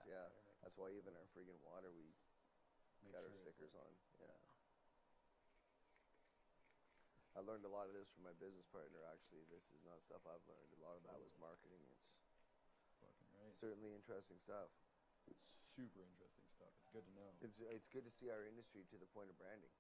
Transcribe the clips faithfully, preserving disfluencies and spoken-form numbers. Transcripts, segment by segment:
Yeah, that's why even our friggin' water, we Make got sure our stickers on. Yeah. I learned a lot of this from my business partner, actually. This is not stuff I've learned. A lot of that was marketing. It's fucking right. Certainly interesting stuff. Super interesting stuff. It's good to know. It's, it's good to see our industry to the point of branding.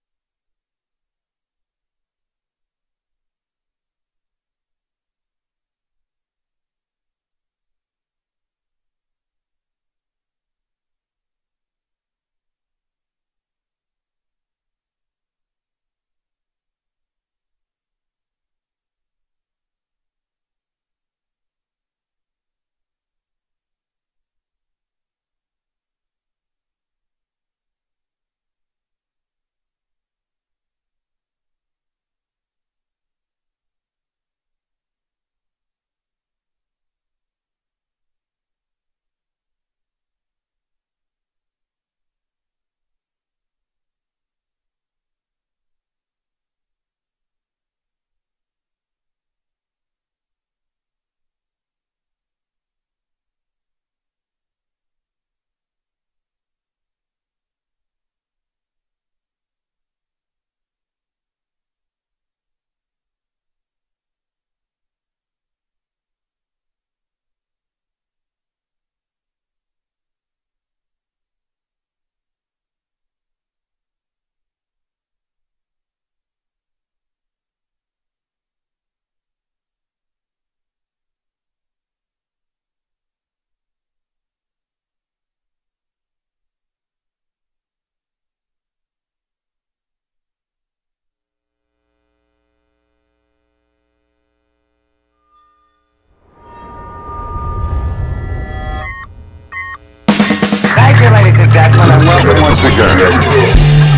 Thank you, ladies and gentlemen, and welcome once again.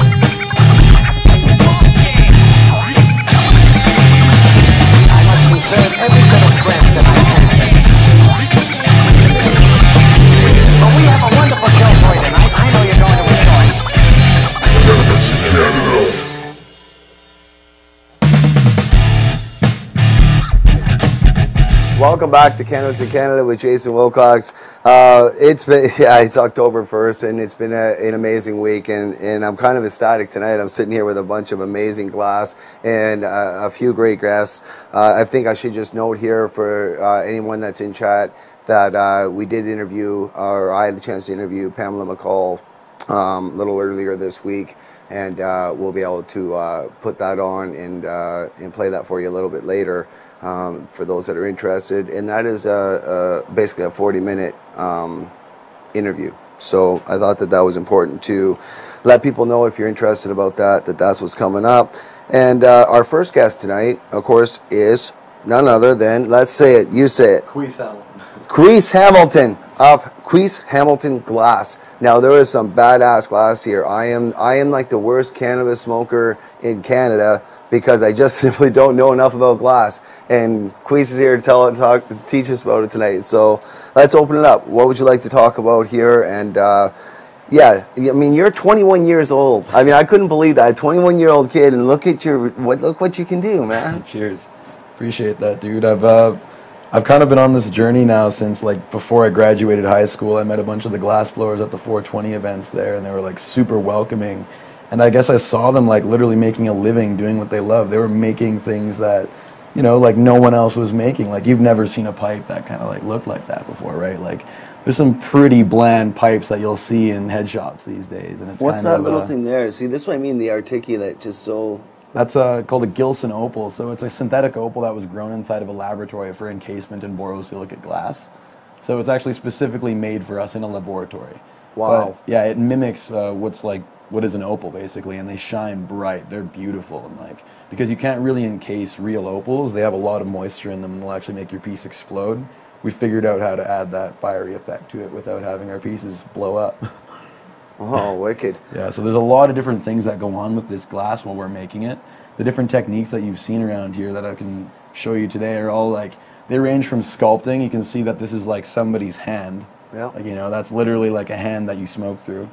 I must conserve every bit of breath that I can. But we have a wonderful show for you tonight. I know you're going to enjoy. Welcome back to Cannabis in Canada with Jason Wilcox. Uh, it's been, yeah, it's October first, and it's been a, an amazing week, and, and I'm kind of ecstatic tonight. I'm sitting here with a bunch of amazing glass and uh, a few great guests. Uh, I think I should just note here for uh, anyone that's in chat that uh, we did interview, or I had a chance to interview Pamela McColl um, a little earlier this week, and uh, we'll be able to uh, put that on and, uh, and play that for you a little bit later. Um, for those that are interested, and that is a, a basically a forty minute um, interview. So I thought that that was important to let people know, if you're interested about that, that that's what's coming up. And uh, our first guest tonight, of course, is none other than, let's say it, you say it. Kwiis Hamilton. Kwiis Hamilton of Kwiis Hamilton Glass. Now there is some badass glass here. I am I am like the worst cannabis smoker in Canada, because I just simply don't know enough about glass. And Kwiis is here to tell it, talk, teach us about it tonight. So let's open it up. What would you like to talk about here? And uh, yeah, I mean, you're twenty-one years old. I mean, I couldn't believe that, twenty-one year old kid, and look at your, what, look what you can do, man. Cheers. Appreciate that, dude. I've, uh, I've kind of been on this journey now since, like, before I graduated high school. I met a bunch of the glass blowers at the four twenty events there, and they were like super welcoming. And I guess I saw them like literally making a living doing what they love. They were making things that, you know, like no one else was making. Like, you've never seen a pipe that kind of like looked like that before, right? Like, there's some pretty bland pipes that you'll see in head shops these days. And it's What's kind that of, little uh, thing there? See, this is what I mean, the articulate, just so... That's uh, called a Gilson opal. So it's a synthetic opal that was grown inside of a laboratory for encasement in borosilicate glass. So it's actually specifically made for us in a laboratory. Wow. But, yeah, it mimics uh, what's like, what is an opal basically, and they shine bright. They're beautiful, and like, because you can't really encase real opals, they have a lot of moisture in them and they'll actually make your piece explode. We figured out how to add that fiery effect to it without having our pieces blow up. Oh, wicked. Yeah, so there's a lot of different things that go on with this glass while we're making it. The different techniques that you've seen around here that I can show you today are all like, they range from sculpting. You can see that this is like somebody's hand. Yeah. Like, you know, that's literally like a hand that you smoke through.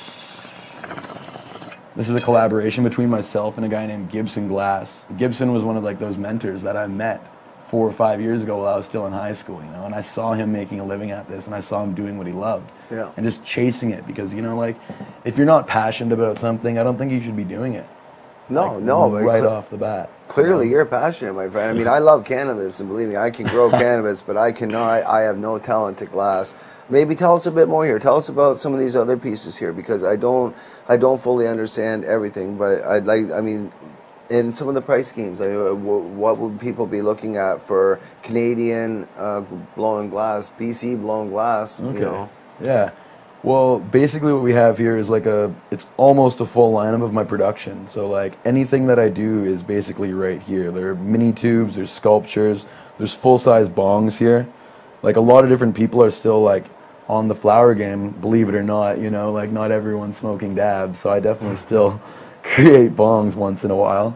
This is a collaboration between myself and a guy named Gibson Glass. Gibson was one of like those mentors that I met four or five years ago while I was still in high school, you know, and I saw him making a living at this, and I saw him doing what he loved, yeah, and just chasing it, because, you know, like, if you're not passionate about something, I don't think you should be doing it. No, like, no, but right cl- off the bat. Clearly, you know? you're passionate, my friend. I mean, I love cannabis, and believe me, I can grow cannabis, but I cannot. I have no talent to glass. Maybe tell us a bit more here. Tell us about some of these other pieces here, because I don't, I don't fully understand everything. But I'd like, I mean, in some of the price schemes, I mean, what would people be looking at for Canadian uh, blown glass, B C blown glass? Okay. You know? Yeah. Well, basically what we have here is like a, it's almost a full lineup of my production. So like anything that I do is basically right here. There are mini tubes, there's sculptures, there's full-size bongs here. Like a lot of different people are still like on the flower game, believe it or not, you know, like not everyone's smoking dabs. So I definitely still create bongs once in a while.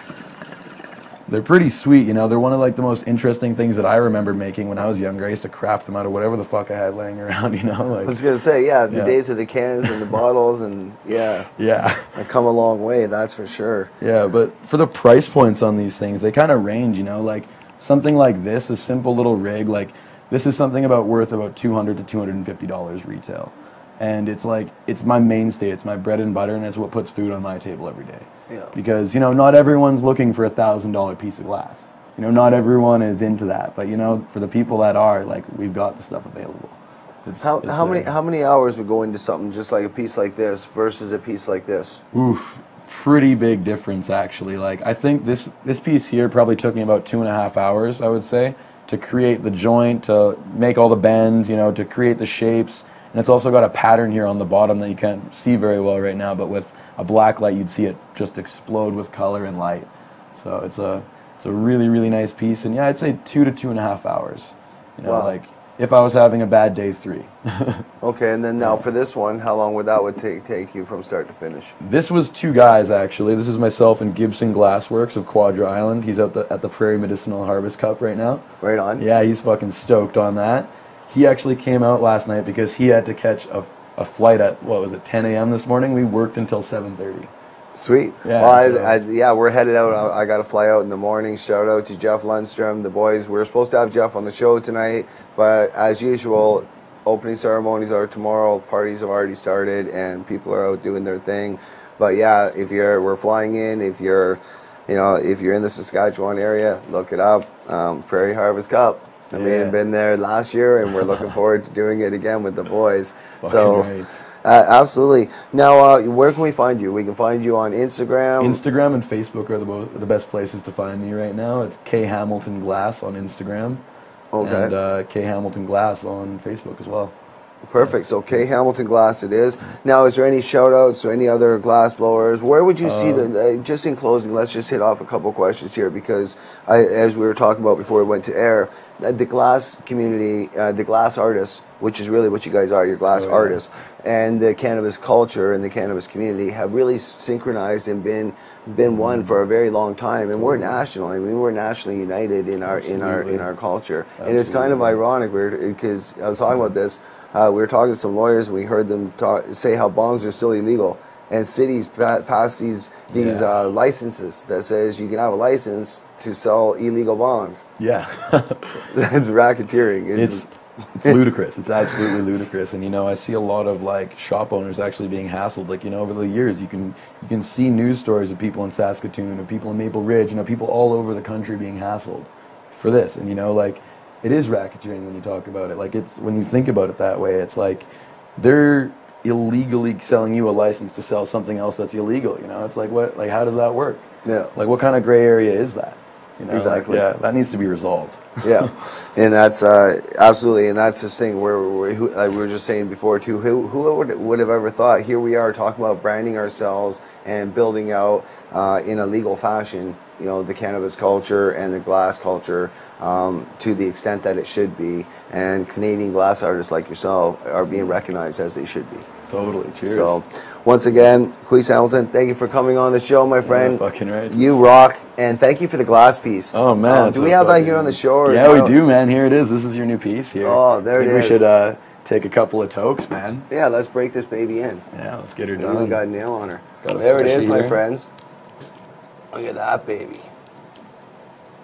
They're pretty sweet, you know. They're one of like the most interesting things that I remember making when I was younger. I used to craft them out of whatever the fuck I had laying around, you know. Like, I was gonna say, yeah, the yeah. days of the cans and the bottles, and yeah, yeah, I've come a long way, that's for sure. Yeah, but for the price points on these things, they kind of range, you know. Like something like this, a simple little rig, like this is something about worth about two hundred to two hundred and fifty dollars retail, and it's like it's my mainstay, it's my bread and butter, and it's what puts food on my table every day. Yeah. Because, you know, not everyone's looking for a thousand dollar piece of glass. You know, not everyone is into that. But, you know, for the people that are, like, we've got the stuff available. It's, How it's how many there. how many hours would go into something just like a piece like this versus a piece like this? Oof, pretty big difference actually. Like I think this this piece here probably took me about two and a half hours, I would say, to create the joint, to make all the bends, you know, to create the shapes. And it's also got a pattern here on the bottom that you can't see very well right now, but with a black light, you'd see it just explode with color and light. So it's a it's a really, really nice piece. And yeah, I'd say two to two and a half hours. You know, Wow. like if I was having a bad day, three. Okay, and then now for this one, how long would that would take take you from start to finish? This was two guys actually. This is myself and Gibson Glassworks of Quadra Island. He's out the, at the Prairie Medicinal Harvest Cup right now. Right on. Yeah, he's fucking stoked on that. He actually came out last night because he had to catch a, a flight at, what was it, ten a m this morning. We worked until seven thirty. Sweet. Yeah, well, I, so- I, yeah, we're headed out. I, I got to fly out in the morning. Shout out to Jeff Lundstrom, the boys. We were supposed to have Jeff on the show tonight, but as usual, opening ceremonies are tomorrow. Parties have already started, and people are out doing their thing. But yeah, if you're, we're flying in. If you're, you know, if you're in the Saskatchewan area, look it up. Um, Prairie Harvest Cup. I mean, Yeah. I've been there last year, and we're looking forward to doing it again with the boys. Fucking so. right. Uh, absolutely. Now, uh, where can we find you? We can find you on Instagram. Instagram and Facebook are the mo- the best places to find me right now. It's K Hamilton Glass on Instagram. Okay. And uh, K Hamilton Glass on Facebook as well. Perfect. So K Hamilton Glass it is. Now, is there any shout outs or any other glass blowers? Where would you see the, uh, just in closing, let's just hit off a couple questions here, because I, as we were talking about before we went to air, uh, the glass community, uh, the glass artists, which is really what you guys are, you're glass Oh, yeah. artists, and the cannabis culture and the cannabis community have really synchronized and been been one for a very long time. And we're national. I mean, we're nationally united in our in our in Absolutely. our culture. And it's kind of Absolutely. ironic because I was talking about this. Uh, we were talking to some lawyers, and we heard them talk, say how bongs are still illegal, and cities pa- pass these these Yeah. uh, licenses that says you can have a license to sell illegal bongs. Yeah. That's racketeering. It's, it's ludicrous. It's absolutely ludicrous. And you know, I see a lot of like shop owners actually being hassled. Like, you know, over the years, you can you can see news stories of people in Saskatoon or people in Maple Ridge. You know, people all over the country being hassled for this. And you know, like, it is racketeering when you talk about it. Like, it's when you think about it that way, it's like they're illegally selling you a license to sell something else that's illegal. You know, it's like what? Like, how does that work? Yeah. Like, what kind of gray area is that? You know, like, Exactly. yeah, that needs to be resolved. Yeah, and that's uh, absolutely, and that's this thing where, where who, like we were just saying before too. Who who would, would have ever thought? Here we are talking about branding ourselves and building out uh, in a legal fashion, you know, the cannabis culture and the glass culture um, to the extent that it should be. And Canadian glass artists like yourself are being recognized as they should be. Totally. Cheers. So, once again, Kwiis Hamilton, thank you for coming on the show, my friend. fucking right. You rock, and thank you for the glass piece. Oh man, Um, it's do we so have that fucking- here on the show? Or is Yeah, that- we do, man. Here it is. This is your new piece here. Oh, there I think it we is. should uh, take a couple of tokes, man. Yeah, let's break this baby in. Yeah, let's get her Maybe we done. got a nail on her. Got a There it is, fleshy my here. friends. Look at that baby.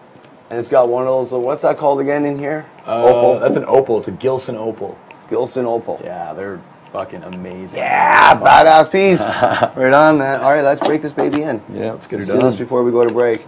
And it's got one of those, what's that called again in here? Uh, Opal? That's an opal. It's a Gilson opal. Gilson Opal. Yeah, they're fucking amazing. Yeah, badass piece. Right on, man. All right, let's break this baby in. Yeah, let's get her Let's done. do this before we go to break.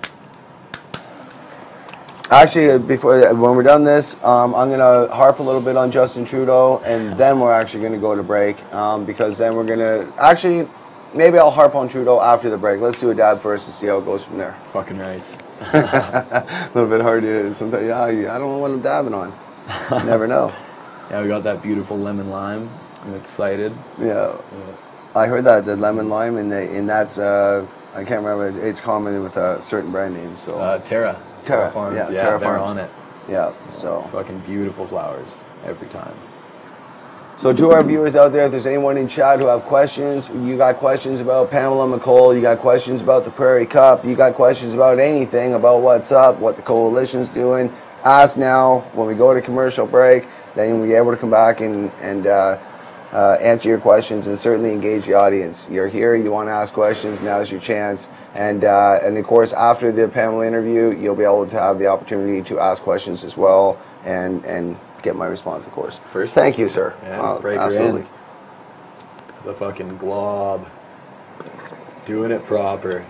Actually, before when we're done this, um, I'm gonna harp a little bit on Justin Trudeau, and then we're actually gonna go to break um, because then we're gonna actually maybe I'll harp on Trudeau after the break. Let's do a dab first and see how it goes from there. Fucking right. A little bit hard to sometimes. Yeah, I don't know what I'm dabbing on. Never know. Yeah, we got that beautiful lemon lime. I'm excited. Yeah, I heard that the lemon lime, and the, and that's uh, I can't remember. It's common with a certain brand name. So Uh, Terra. Terra, Farms. yeah, Yeah, Terra they're Farms. on it. yeah. So Fucking beautiful flowers every time. so to our viewers out there, if there's anyone in chat who have questions, you got questions about Pamela McColl, you got questions about the Prairie Cup, you got questions about anything about what's up, what the coalition's doing, ask now. When we go to commercial break, then we'll be able to come back and and. Uh, Uh, answer your questions and certainly engage the audience. You're here, you want to ask questions, now's your chance. And uh, and of course, after the Pamela interview, you'll be able to have the opportunity to ask questions as well and and get my response, of course. First, thank you, sir. Yeah, Wow, break her absolutely. in. The fucking glob. Doing it proper.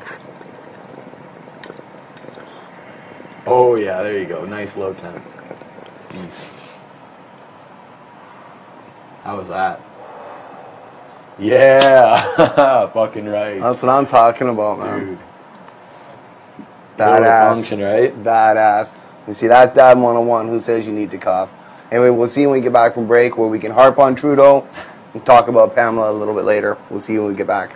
Oh yeah, there you go. Nice low temp. Decent. How was that? Yeah, fucking right. That's what I'm talking about, man. Dude. Badass. Function, right? Badass. You see, that's Dad one oh one who says you need to cough. Anyway, we'll see when we get back from break where we can harp on Trudeau and talk about Pamela a little bit later. We'll see you when we get back.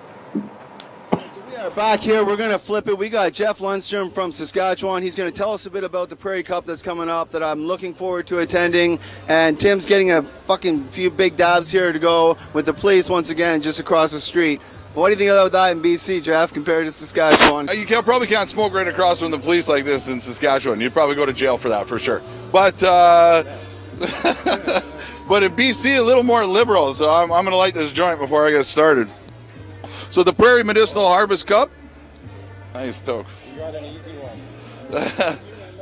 Back here, we're going to flip it. We got Jeff Lundstrom from Saskatchewan. He's going to tell us a bit about the Prairie Cup that's coming up that I'm looking forward to attending. And Tim's getting a fucking few big dabs here to go with the police once again just across the street. What do you think about that in B C, Jeff, compared to Saskatchewan? You can't, probably can't smoke right across from the police like this in Saskatchewan. You'd probably go to jail for that for sure. But uh, but in B C, a little more liberal. So I'm, I'm going to light this joint before I get started. So the Prairie Medicinal Harvest Cup. Nice toke. You got an easy one.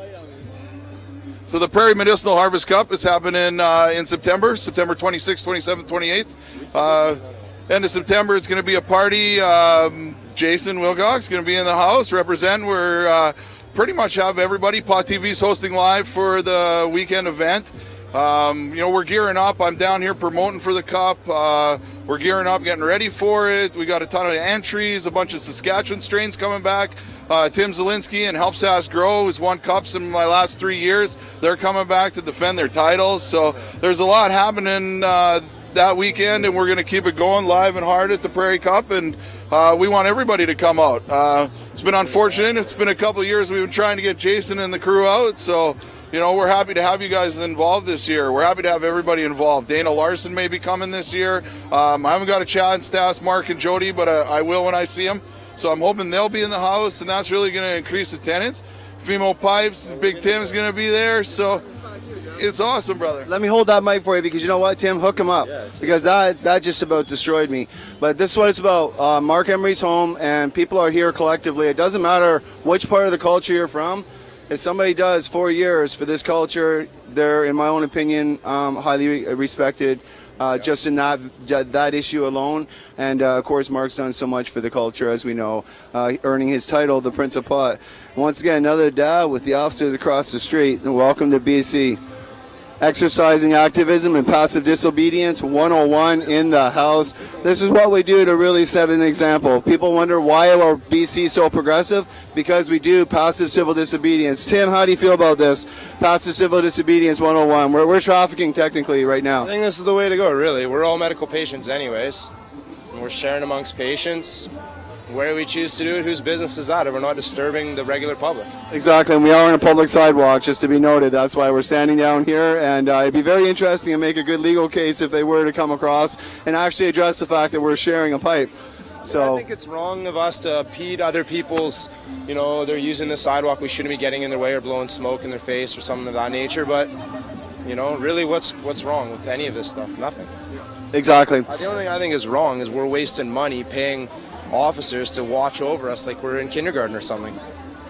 So the Prairie Medicinal Harvest Cup is happening uh, in September, September twenty-sixth, twenty-seventh, twenty-eighth. Uh, end of September, it's going to be a party. Um, Jason Wilcox is going to be in the house, represent. We're uh, pretty much have everybody. Pot T V's hosting live for the weekend event. Um, you know, we're gearing up. I'm down here promoting for the Cup. Uh, we're gearing up, getting ready for it. We got a ton of entries, a bunch of Saskatchewan strains coming back. Uh, Tim Zielinski and Help Sask Grow, who's won Cups in my last three years. They're coming back to defend their titles. So there's a lot happening uh, that weekend, and we're going to keep it going live and hard at the Prairie Cup. And uh, we want everybody to come out. Uh, it's been unfortunate. It's been a couple of years we've been trying to get Jason and the crew out. So you know, we're happy to have you guys involved this year. We're happy to have everybody involved. Dana Larson may be coming this year. Um, I haven't got a chance to ask Mark and Jody, but I, I will when I see them. So I'm hoping they'll be in the house, and that's really going to increase attendance. Fimo Pipes, Big Tim's going to be there. So it's awesome, brother. Let me hold that mic for you because you know what, Tim? Hook him up. Because that, that just about destroyed me. But this is what it's about. Uh, Mark Emery's home, and people are here collectively. It doesn't matter which part of the culture you're from. If somebody does four years for this culture, they're, in my own opinion, um, highly respected uh, just in that that issue alone. And, uh, of course, Mark's done so much for the culture, as we know, uh, earning his title, the Prince of Pot. Once again, another dab with the officers across the street. And welcome to B C. Exercising activism and passive disobedience one oh one in the house. This is what we do to really set an example. People wonder why are B C so progressive? Because we do passive civil disobedience. Tim, how do you feel about this? Passive civil disobedience one oh one. We're, we're trafficking technically right now. I think this is the way to go, really. We're all medical patients anyways. And we're sharing amongst patients. Where we choose to do it, whose business is that if we're not disturbing the regular public? Exactly, and we are on a public sidewalk, just to be noted. That's why we're standing down here, and uh, it'd be very interesting and make a good legal case if they were to come across and actually address the fact that we're sharing a pipe. So I think it's wrong of us to impede other people's, you know, they're using the sidewalk, we shouldn't be getting in their way or blowing smoke in their face or something of that nature, but, you know, really what's what's wrong with any of this stuff? Nothing. Exactly. Uh, the only thing I think is wrong is we're wasting money paying officers to watch over us like we're in kindergarten or something.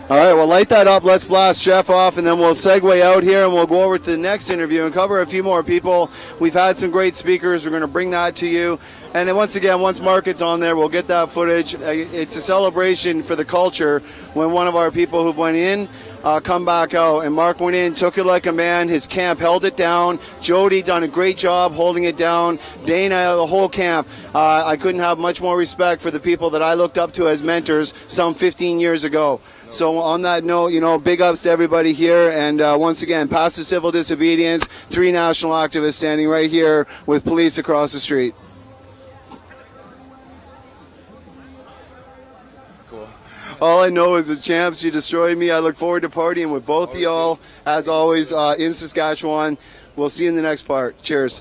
All right, well, light that up. Let's blast Jeff off, and then we'll segue out here, and we'll go over to the next interview and cover a few more people. We've had some great speakers. We're going to bring that to you. And then once again, once Mark gets on there, we'll get that footage. It's a celebration for the culture when one of our people who went in uh, come back out. And Mark went in, took it like a man. His camp held it down. Jody done a great job holding it down. Dana, the whole camp. Uh, I couldn't have much more respect for the people that I looked up to as mentors some fifteen years ago. So on that note, you know, big ups to everybody here. And uh, once again, passive civil disobedience, three national activists standing right here with police across the street. All I know is the champs, you destroyed me. I look forward to partying with both of y'all, as always, uh, in Saskatchewan. We'll see you in the next part. Cheers.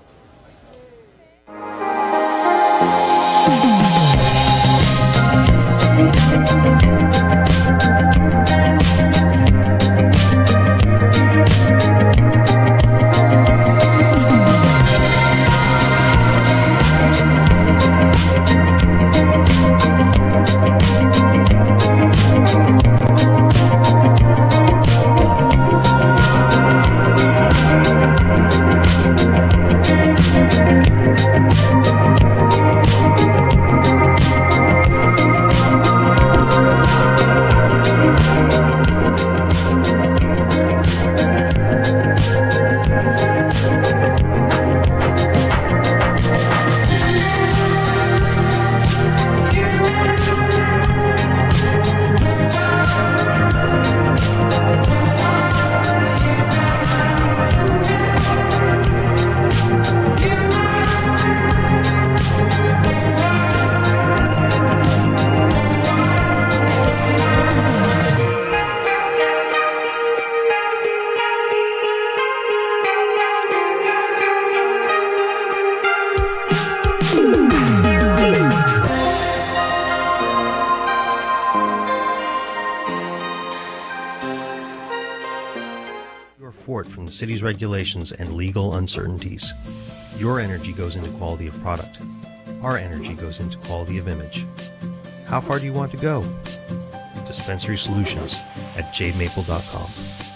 From the city's regulations and legal uncertainties. Your energy goes into quality of product. Our energy goes into quality of image. How far do you want to go? Dispensary Solutions at jade maple dot com.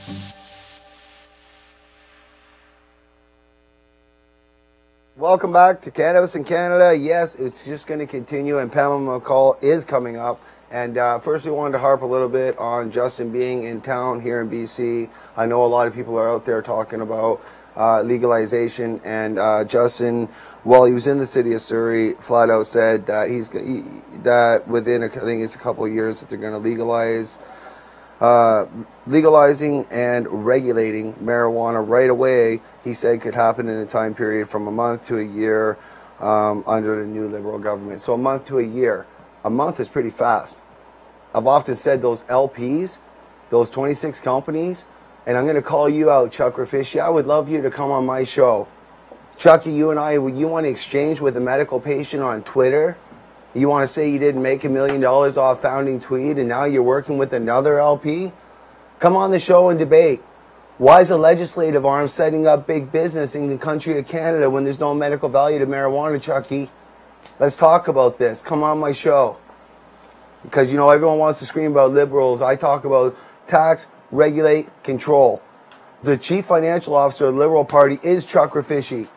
Welcome back to Cannabis in Canada. Yes, it's just going to continue, and Pamela McColl is coming up. And uh, first we wanted to harp a little bit on Justin being in town here in B C. I know a lot of people are out there talking about uh, legalization, and uh, Justin, while he was in the city of Surrey, flat out said that he's he, that within a, I think it's a couple of years that they're going to legalize, uh, legalizing and regulating marijuana right away. He said could happen in a time period from a month to a year um, under the new Liberal government. So a month to a year. A month is pretty fast. I've often said those L Ps, those twenty-six companies, and I'm going to call you out, Chuck Fishy. I would love you to come on my show. Chucky, you and I, would you want to exchange with a medical patient on Twitter? You want to say you didn't make a million dollars off founding Tweed and now you're working with another L P? Come on the show and debate. Why is a legislative arm setting up big business in the country of Canada when there's no medical value to marijuana, Chucky? Let's talk about this. Come on my show. Because, you know, everyone wants to scream about liberals. I talk about tax, regulate, control. The chief financial officer of the Liberal Party is Chuck Fishy.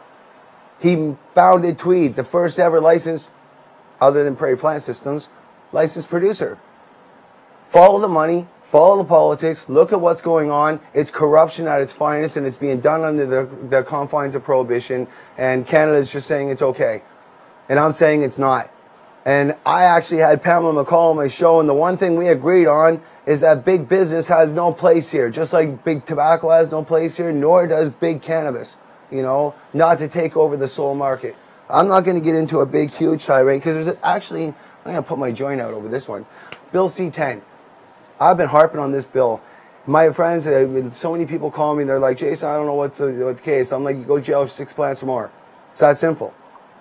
He founded Tweed, the first ever licensed, other than Prairie Plant Systems, licensed producer. Follow the money, follow the politics, look at what's going on. It's corruption at its finest, and it's being done under the, the confines of prohibition, and Canada is just saying it's okay. And I'm saying it's not. And I actually had Pamela McColl on my show, and the one thing we agreed on is that big business has no place here. Just like big tobacco has no place here, nor does big cannabis, you know, not to take over the sole market. I'm not going to get into a big, huge tirade, because there's actually, I'm going to put my joint out over this one. Bill C ten. I've been harping on this bill. My friends, so many people call me, they're like, Jason, I don't know what's the, what the case. I'm like, you go to jail for six plants or more. It's that simple.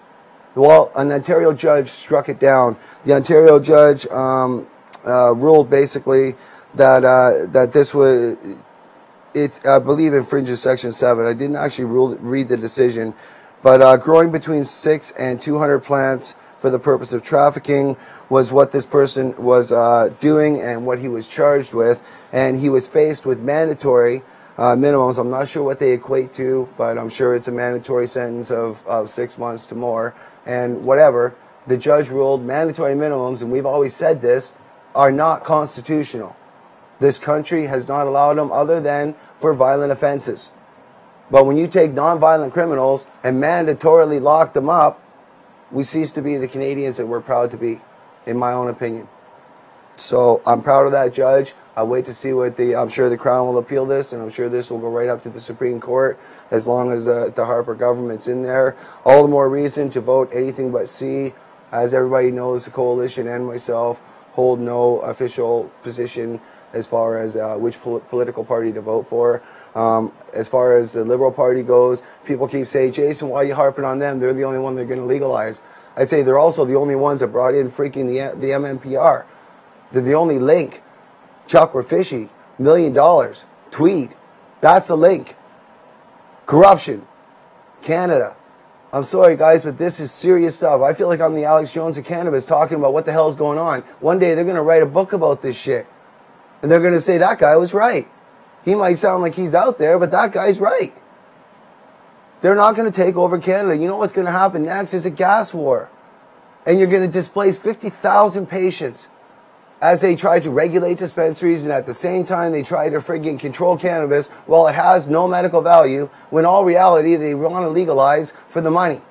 Well, an Ontario judge struck it down. The Ontario judge um, uh, ruled basically that uh, that this was, it I believe infringes Section seven. I didn't actually rule, read the decision, But uh, growing between six and two hundred plants for the purpose of trafficking was what this person was uh, doing and what he was charged with. And he was faced with mandatory uh, minimums. I'm not sure what they equate to, but I'm sure it's a mandatory sentence of, of six months to more. And whatever, the judge ruled mandatory minimums, and we've always said this, are not constitutional. This country has not allowed them other than for violent offenses. But when you take non-violent criminals and mandatorily lock them up, we cease to be the Canadians that we're proud to be, in my own opinion. So I'm proud of that judge. I'll wait to see what the, I'm sure the Crown will appeal this, and I'm sure this will go right up to the Supreme Court as long as uh, the Harper government's in there. All the more reason to vote anything but C. As everybody knows, the coalition and myself hold no official position as far as uh, which pol political party to vote for. Um, as far as the Liberal Party goes, people keep saying, Jason, why are you harping on them? They're the only one they're going to legalize. I say they're also the only ones that brought in freaking the, the M M P R. They're the only link. Chuck or Fishy, million dollars, tweed. That's the link. Corruption. Canada. I'm sorry, guys, but this is serious stuff. I feel like I'm the Alex Jones of cannabis talking about what the hell's going on. One day they're going to write a book about this shit. And they're going to say, that guy was right. He might sound like he's out there, but that guy's right. They're not going to take over Canada. You know what's going to happen next is a gas war. And you're going to displace fifty thousand patients as they try to regulate dispensaries, and at the same time they try to friggin' control cannabis while it has no medical value, when all reality they want to legalize for the money.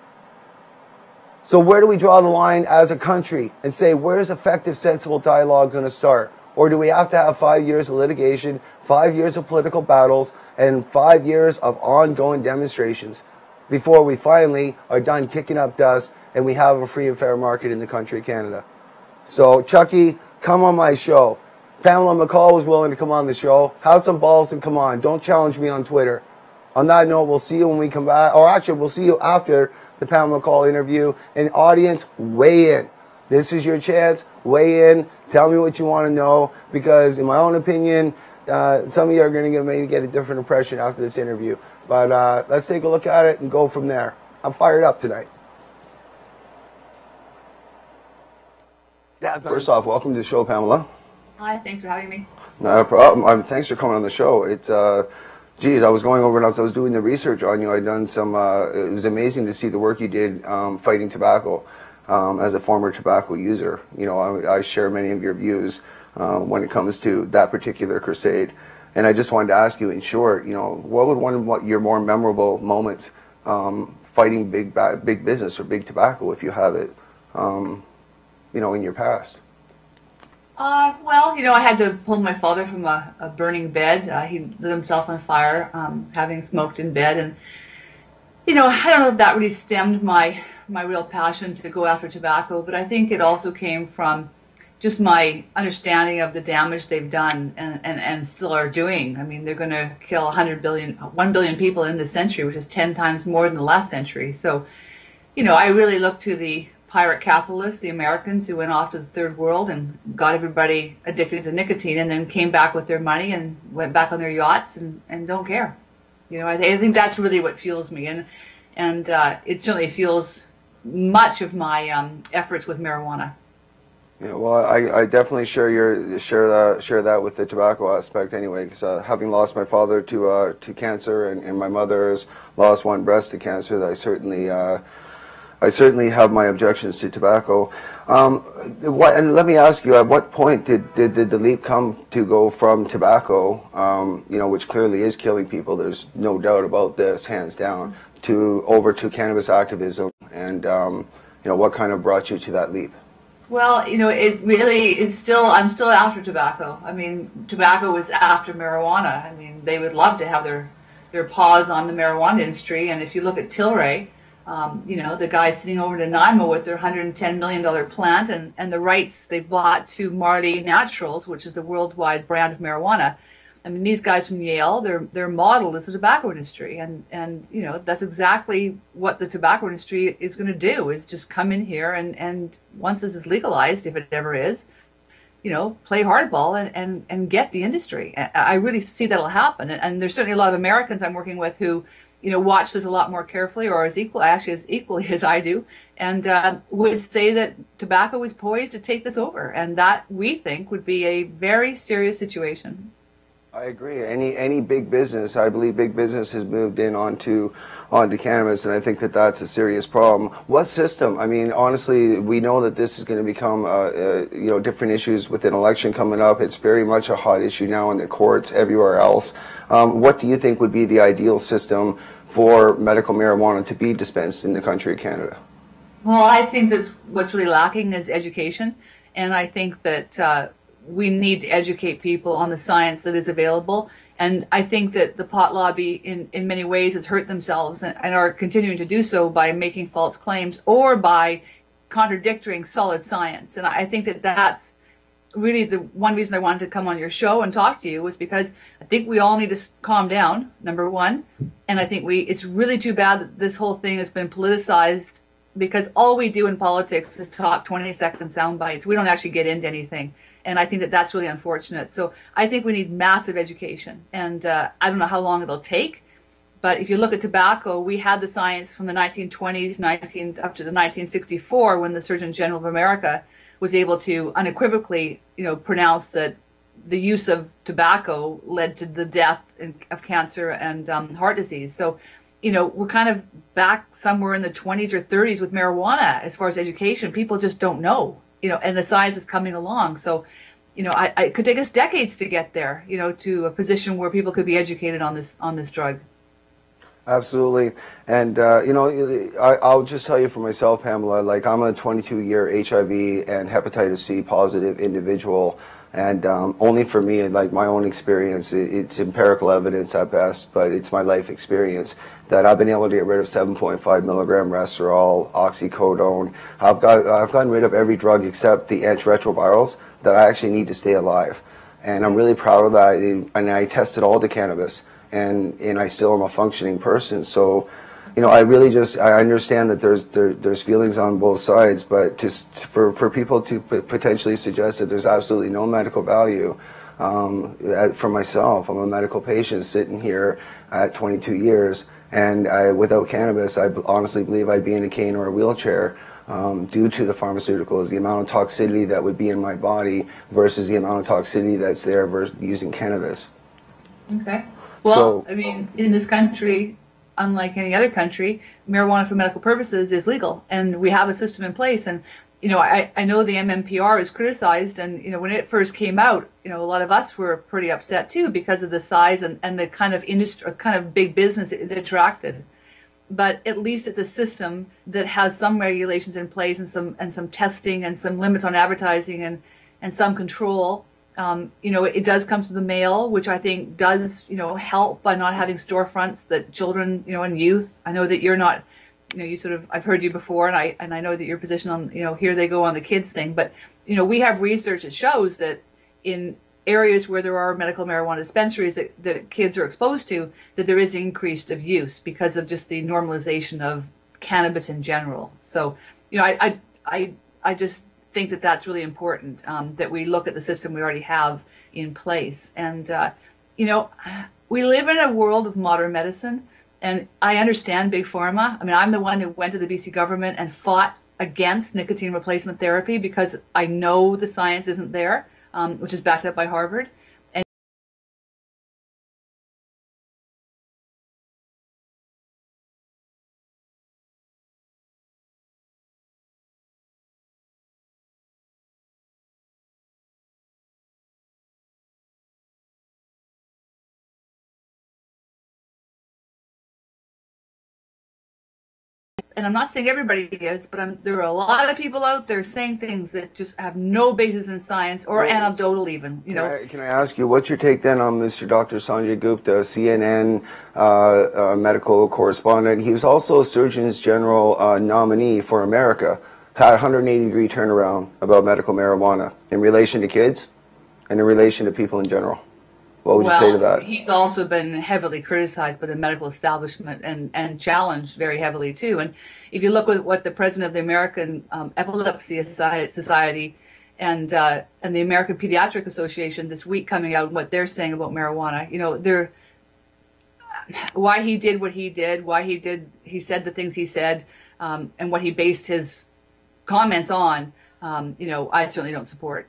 So where do we draw the line as a country and say, where's effective, sensible dialogue going to start? Or do we have to have five years of litigation, five years of political battles, and five years of ongoing demonstrations before we finally are done kicking up dust and we have a free and fair market in the country of Canada? So, Chucky, come on my show. Pamela McColl was willing to come on the show. Have some balls and come on. Don't challenge me on Twitter. On that note, we'll see you when we come back. Or actually, we'll see you after the Pamela McColl interview. And audience, weigh in. This is your chance. Weigh in. Tell me what you want to know. Because in my own opinion, uh, some of you are going to maybe get a different impression after this interview. But uh, let's take a look at it and go from there. I'm fired up tonight. Yeah, first off, welcome to the show, Pamela. Hi, thanks for having me. No problem. Um, thanks for coming on the show. It's, uh, geez, I was going over and I was, I was doing the research on you. I'd done some, uh, it was amazing to see the work you did um, fighting tobacco. Um, as a former tobacco user, you know, I, I share many of your views uh, when it comes to that particular crusade. And I just wanted to ask you, in short, you know, what would one of what your more memorable moments um, fighting big big business or big tobacco, if you have it, um, you know, in your past? Uh, well, you know, I had to pull my father from a, a burning bed. Uh, he lit himself on fire, um, having smoked in bed. And, you know, I don't know if that really stemmed my, my real passion to go after tobacco, but I think it also came from just my understanding of the damage they've done and, and, and still are doing. I mean, they're going to kill one hundred billion, one billion people in this century, which is ten times more than the last century. So, you know, I really look to the pirate capitalists, the Americans who went off to the third world and got everybody addicted to nicotine and then came back with their money and went back on their yachts and, and don't care. You know, I, I think that's really what fuels me. And, and uh, it certainly fuels much of my um, efforts with marijuana. Yeah, well, I, I definitely share your share that share that with the tobacco aspect anyway. Because uh, having lost my father to uh, to cancer and, and my mother's lost one breast to cancer, that I certainly uh, I certainly have my objections to tobacco. Um, what, and let me ask you, at what point did, did, did the leap come to go from tobacco, um, you know, which clearly is killing people, there's no doubt about this, hands down, to over to cannabis activism, and um, you know, what kind of brought you to that leap? Well, you know, it really, it's still, I'm still after tobacco. I mean, tobacco was after marijuana. I mean, they would love to have their, their paws on the marijuana industry. And if you look at Tilray, um, you know, the guys sitting over in Nanaimo with their one hundred ten million dollar plant and, and the rights they bought to Marley Naturals, which is the worldwide brand of marijuana. I mean, these guys from Yale, their their model is the tobacco industry, and and you know that's exactly what the tobacco industry is going to do, is just come in here and and once this is legalized, if it ever is, you know, play hardball and and and get the industry. I really see that'll happen, and, and there's certainly a lot of Americans I'm working with who, you know, watch this a lot more carefully, or as equal, actually as equally as I do, and uh, would say that tobacco is poised to take this over, and that we think would be a very serious situation. I agree. Any any big business, I believe big business has moved in onto onto cannabis, and I think that that's a serious problem. What system? I mean, honestly, we know that this is going to become, uh, uh, you know, different issues with an election coming up. It's very much a hot issue now in the courts, everywhere else. Um, what do you think would be the ideal system for medical marijuana to be dispensed in the country of Canada? Well, I think that what's really lacking is education, and I think that uh, we need to educate people on the science that is available. And I think that the pot lobby in, in many ways has hurt themselves and, and are continuing to do so by making false claims or by contradicting solid science. And I think that that's really the one reason I wanted to come on your show and talk to you, was because I think we all need to calm down, number one. And I think we it's really too bad that this whole thing has been politicized, because all we do in politics is talk twenty second sound bites. We don't actually get into anything. And I think that that's really unfortunate. So I think we need massive education. And uh, I don't know how long it'll take. But if you look at tobacco, we had the science from the nineteen twenties, nineteen, up to the nineteen sixty-four, when the Surgeon General of America was able to unequivocally, you know, pronounce that the use of tobacco led to the death of cancer and um, heart disease. So, you know, we're kind of back somewhere in the twenties or thirties with marijuana as far as education. People just don't know, you know, and the science is coming along. So, you know, I, I, it could take us decades to get there, you know, to a position where people could be educated on this on this drug. Absolutely. And, uh, you know, I, I'll just tell you for myself, Pamela, like I'm a twenty-two year H I V and hepatitis C positive individual. And um, only for me, like my own experience, it, it's empirical evidence at best, but it's my life experience that I've been able to get rid of seven point five milligram resveratrol, oxycodone. I've got, I've gotten rid of every drug except the antiretrovirals that I actually need to stay alive. And I'm really proud of that. And I tested all the cannabis. And, and I still am a functioning person. So, you know, I really just, I understand that there's there, there's feelings on both sides, but just for, for people to p potentially suggest that there's absolutely no medical value, um, for myself, I'm a medical patient sitting here at twenty-two years, and I, without cannabis, I honestly believe I'd be in a cane or a wheelchair. Um, due to the pharmaceuticals, the amount of toxicity that would be in my body versus the amount of toxicity that's there versus using cannabis. Okay. Well, So, I mean, in this country, unlike any other country, marijuana for medical purposes is legal, and we have a system in place. And, you know, I, I know the M M P R is criticized, and, you know, when it first came out, you know, a lot of us were pretty upset too because of the size and, and the kind of industry, or kind of big business it attracted. But at least it's a system that has some regulations in place and some and some testing and some limits on advertising and, and some control. Um, you know, it does come to the mail, which I think does, you know, help by not having storefronts that children, you know, and youth. I know that you're not, you know, you sort of, I've heard you before, and I and I know that your position on, you know, here they go on the kids thing. But, you know, we have research that shows that in areas where there are medical marijuana dispensaries that, that kids are exposed to, that there is increased of use because of just the normalization of cannabis in general. So, you know, I I I, I just think that that's really important, um, that we look at the system we already have in place. And, uh, you know, we live in a world of modern medicine, and I understand big pharma. I mean, I'm the one who went to the B C government and fought against nicotine replacement therapy because I know the science isn't there, um, which is backed up by Harvard. And I'm not saying everybody is, but I'm, there are a lot of people out there saying things that just have no basis in science or Well, anecdotal even, you Can know. I, can I ask you, what's your take then on Mister Doctor Sanjay Gupta, C N N uh, uh, medical correspondent? He was also a Surgeon General uh, nominee for America, had a one hundred eighty degree turnaround about medical marijuana in relation to kids and in relation to people in general. What would well, you say to that? He's also been heavily criticized by the medical establishment and, and challenged very heavily too. And if you look at what the president of the American um, Epilepsy Society and uh, and the American Pediatric Association this week coming out and what they're saying about marijuana, you know, they're why he did what he did, why he did, he said the things he said, um, and what he based his comments on, um, you know, I certainly don't support.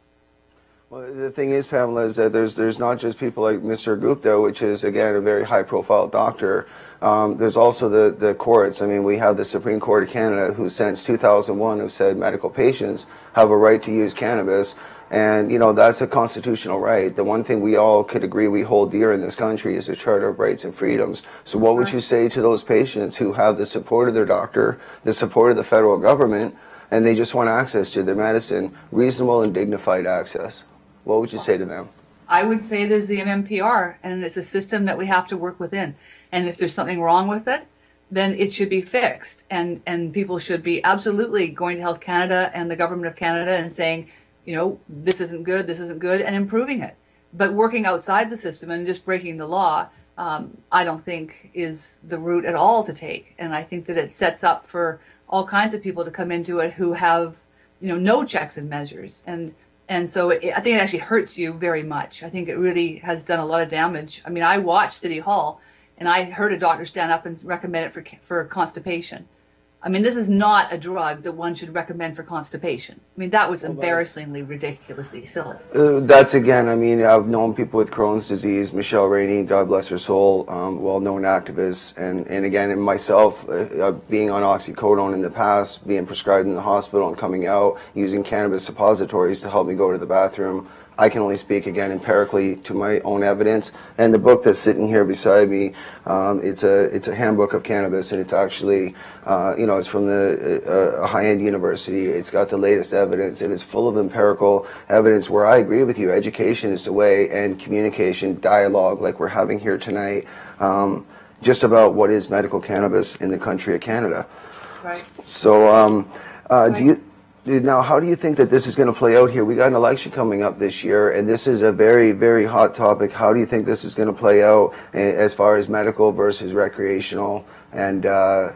Well, the thing is, Pamela, is that there's there's not just people like Mister Gupta, which is, again, a very high-profile doctor. Um, there's also the, the courts. I mean, we have the Supreme Court of Canada, who since two thousand one have said medical patients have a right to use cannabis. And, you know, that's a constitutional right. The one thing we all could agree we hold dear in this country is the Charter of Rights and Freedoms. So what would you say to those patients who have the support of their doctor, the support of the federal government, and they just want access to their medicine, reasonable and dignified access? What would you say to them? I would say there's the M M P R, and it's a system that we have to work within. And if there's something wrong with it, then it should be fixed. And, and people should be absolutely going to Health Canada and the government of Canada and saying, you know, this isn't good, this isn't good, and improving it. But working outside the system and just breaking the law, um, I don't think is the route at all to take. And I think that it sets up for all kinds of people to come into it who have, you know, no checks and measures. And And so it, I think it actually hurts you very much. I think it really has done a lot of damage. I mean, I watched City Hall, and I heard a doctor stand up and recommend it for for constipation. I mean, this is not a drug that one should recommend for constipation. I mean, that was embarrassingly, ridiculously silly. Uh, that's, again, I mean, I've known people with Crohn's disease, Michelle Rainey, God bless her soul, um, well-known activists, and, and again, and myself, uh, uh, being on oxycodone in the past, being prescribed in the hospital and coming out, using cannabis suppositories to help me go to the bathroom. I can only speak, again, empirically to my own evidence. And the book that's sitting here beside me, um, it's a it's a handbook of cannabis, and it's actually, uh, you know, it's from the uh, a high-end university. It's got the latest evidence, and it's full of empirical evidence where I agree with you. Education is the way, and communication, dialogue, like we're having here tonight, um, just about what is medical cannabis in the country of Canada. Right. So, um, uh, right. do you... Now, how do you think that this is going to play out here? We got an election coming up this year, and this is a very, very hot topic. How do you think this is going to play out as far as medical versus recreational, and uh,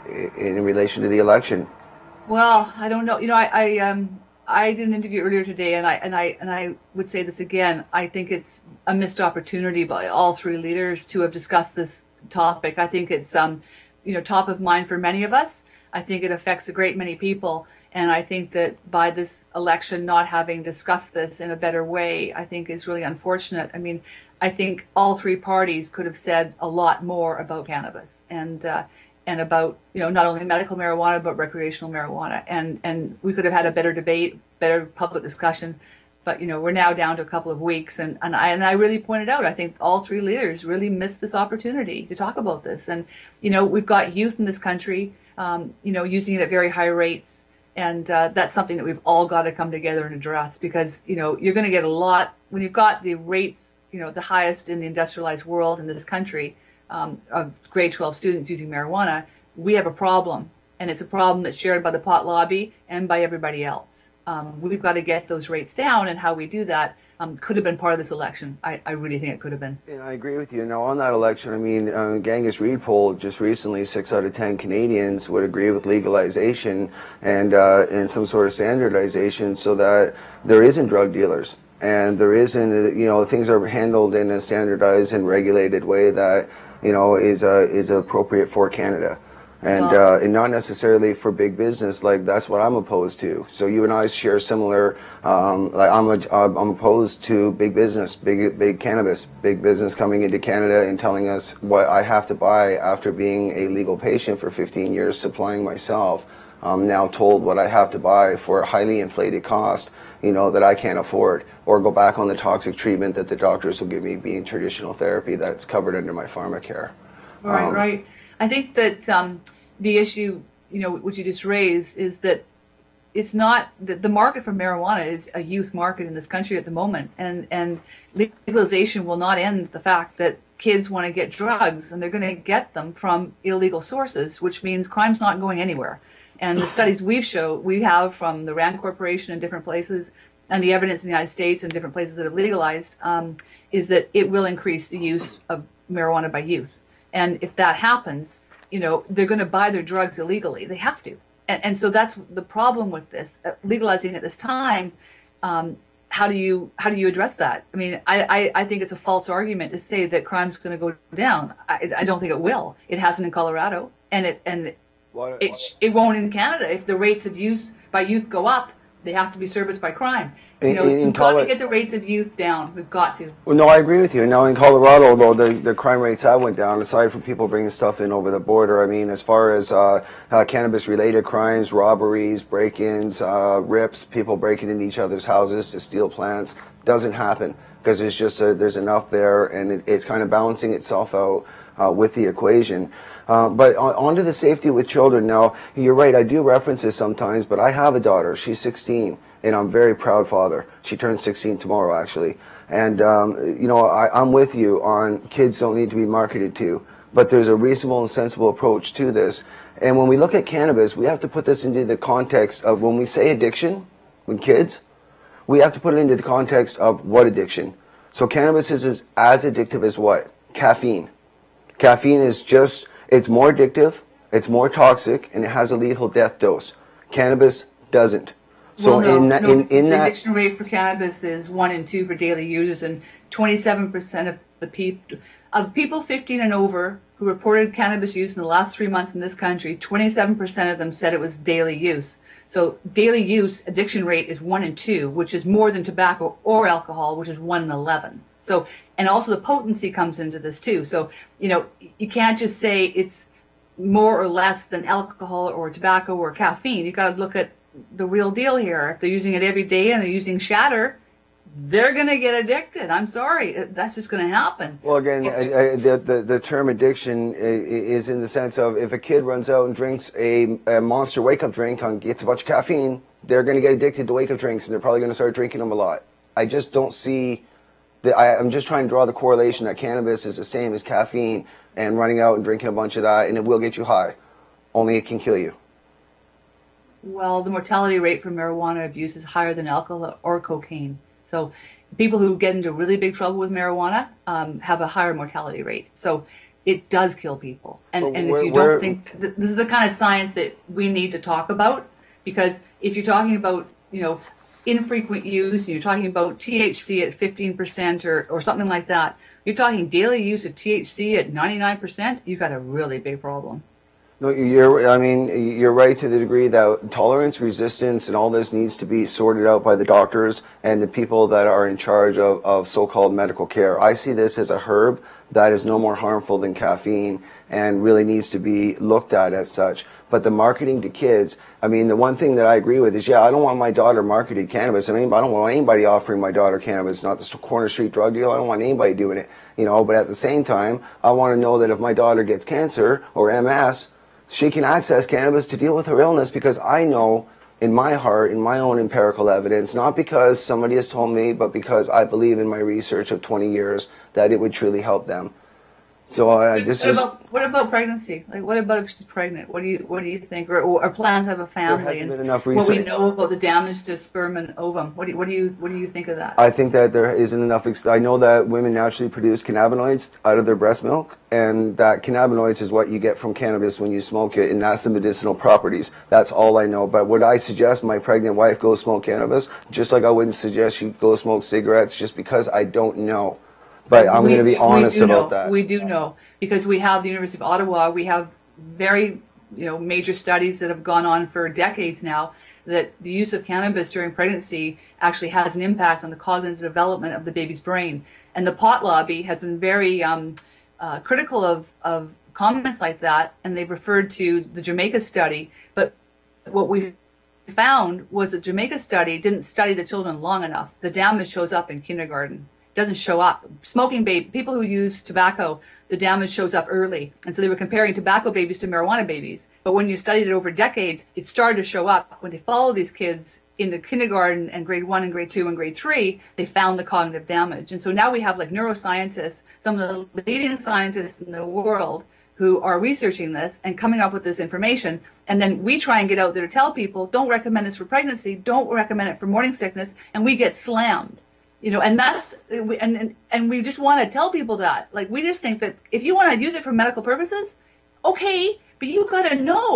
in relation to the election? Well, I don't know. You know, I I, um, I did an interview earlier today, and I and I and I would say this again. I think it's a missed opportunity by all three leaders to have discussed this topic. I think it's um, you know, top of mind for many of us. I think it affects a great many people. And I think that by this election not having discussed this in a better way, I think is really unfortunate. I mean, I think all three parties could have said a lot more about cannabis and uh, and about, you know, not only medical marijuana, but recreational marijuana. And, and we could have had a better debate, better public discussion. But, you know, we're now down to a couple of weeks. And, and, I, and I really pointed out, I think all three leaders really missed this opportunity to talk about this. And, you know, we've got youth in this country, um, you know, using it at very high rates. And uh, that's something that we've all got to come together and address, because, you know, you're going to get a lot when you've got the rates, you know, the highest in the industrialized world in this country um, of grade twelve students using marijuana. We have a problem, and it's a problem that's shared by the pot lobby and by everybody else. Um, we've got to get those rates down, and how we do that um, could have been part of this election. I, I really think it could have been. And I agree with you. Now, on that election, I mean, uh, Genghis Reid poll just recently, six out of ten Canadians would agree with legalization and uh, and some sort of standardization, so that there isn't drug dealers and there isn't, you know, things are handled in a standardized and regulated way that, you know, is uh, is appropriate for Canada. And, uh, and not necessarily for big business. Like, that's what I'm opposed to. So you and I share similar, um, like I'm, a, I'm opposed to big business, big, big cannabis, big business coming into Canada and telling us what I have to buy after being a legal patient for fifteen years, supplying myself. I'm now told what I have to buy for a highly inflated cost, you know, that I can't afford, or go back on the toxic treatment that the doctors will give me, being traditional therapy that's covered under my pharmacare. Right, um, right. I think that um, the issue, you know, which you just raised, is that it's not that the market for marijuana is a youth market in this country at the moment, and and legalization will not end the fact that kids want to get drugs, and they're going to get them from illegal sources, which means crime's not going anywhere. And the studies we've shown, we have from the Rand Corporation in different places, and the evidence in the United States and different places that have legalized, um, is that it will increase the use of marijuana by youth. And if that happens, you know, they're going to buy their drugs illegally. They have to. And, and so that's the problem with this. Uh, legalizing at this time um, how do you how do you address that? I mean, I, I, I think it's a false argument to say that crime's going to go down. I, I don't think it will. It hasn't in Colorado, and it and it, What- it it won't in Canada. If the rates of use by youth go up, they have to be serviced by crime. You In- know, in- in we've got Colo- to get the rates of youth down. We've got to. Well, no, I agree with you. Now in Colorado, though, the, the crime rates have went down. Aside from people bringing stuff in over the border, I mean, as far as uh, uh, cannabis-related crimes, robberies, break-ins, uh, rips, people breaking into each other's houses to steal plants, doesn't happen because there's just a, there's enough there, and it, it's kind of balancing itself out uh, with the equation. Um, but on, on to the safety with children. Now, you're right, I do reference this sometimes, but I have a daughter. She's sixteen, and I'm a very proud father. She turns sixteen tomorrow, actually. And, um, you know, I, I'm with you on kids don't need to be marketed to, but there's a reasonable and sensible approach to this. And when we look at cannabis, we have to put this into the context of when we say addiction, when kids, we have to put it into the context of what addiction. So cannabis is as, as addictive as what? Caffeine. Caffeine is just, it's more addictive, it's more toxic, and it has a lethal death dose. Cannabis doesn't. So well, no, in that, no, in, in the that, addiction rate for cannabis is one in two for daily users, and twenty-seven percent of the people, of people fifteen and over who reported cannabis use in the last three months in this country, twenty-seven percent of them said it was daily use. So daily use addiction rate is one in two, which is more than tobacco or alcohol, which is one in eleven. So, and also the potency comes into this too. So, you know, you can't just say it's more or less than alcohol or tobacco or caffeine. You got to look at the real deal here. If they're using it every day and they're using shatter, they're going to get addicted. I'm sorry. That's just going to happen. well, again, I, I, the, the, the term addiction i- is in the sense of if a kid runs out and drinks a, a Monster wake-up drink and gets a bunch of caffeine, they're going to get addicted to wake-up drinks, and they're probably going to start drinking them a lot. I just don't see, the, I, I'm just trying to draw the correlation that cannabis is the same as caffeine and running out and drinking a bunch of that, and it will get you high. Only it can kill you. Well, the mortality rate for marijuana abuse is higher than alcohol or cocaine. So people who get into really big trouble with marijuana um, have a higher mortality rate. So it does kill people. And, But and where- if you where- don't think, th- this is the kind of science that we need to talk about, because if you're talking about, you know, infrequent use, and you're talking about T H C at fifteen percent or, or something like that, you're talking daily use of T H C at ninety-nine percent, you've got a really big problem. No, you're, I mean, you're right to the degree that tolerance, resistance, and all this needs to be sorted out by the doctors and the people that are in charge of, of so-called medical care. I see this as a herb that is no more harmful than caffeine and really needs to be looked at as such. But the marketing to kids, I mean, the one thing that I agree with is, yeah, I don't want my daughter marketed cannabis. I mean, I don't want anybody offering my daughter cannabis, not the corner street drug deal. I don't want anybody doing it, you know, but at the same time, I want to know that if my daughter gets cancer or M S, she can access cannabis to deal with her illness, because I know in my heart, in my own empirical evidence, not because somebody has told me, but because I believe in my research of twenty years, that it would truly help them. So uh, this what is... about what about pregnancy? Like, what about if she's pregnant? What do you what do you think? Or, or plans to have a family? hasn't and been enough what we research. know about the damage to sperm and ovum. What do you, what do you what do you think of that? I think that there isn't enough. Ex- I know that women naturally produce cannabinoids out of their breast milk, and that cannabinoids is what you get from cannabis when you smoke it, and that's the medicinal properties. That's all I know. But would I suggest my pregnant wife go smoke cannabis? Just like I wouldn't suggest she go smoke cigarettes, just because I don't know. But I'm We- going to be we honest do about know. that. We do know, because we have the University of Ottawa. We have very, you know, major studies that have gone on for decades now, that the use of cannabis during pregnancy actually has an impact on the cognitive development of the baby's brain. And the pot lobby has been very um, uh, critical of, of comments like that, and they've referred to the Jamaica study. But what we found was that Jamaica study didn't study the children long enough. The damage shows up in kindergarten. Doesn't show up. Smoking baby, people who use tobacco, the damage shows up early. And so they were comparing tobacco babies to marijuana babies. But when you studied it over decades, it started to show up. When they followed these kids into kindergarten and grade one and grade two and grade three, they found the cognitive damage. And so now we have like neuroscientists, some of the leading scientists in the world who are researching this and coming up with this information. And then we try and get out there to tell people, don't recommend this for pregnancy, don't recommend it for morning sickness, and we get slammed. You know, and that's, and, and and we just want to tell people that. Like, we just think that if you want to use it for medical purposes, okay, but you got to know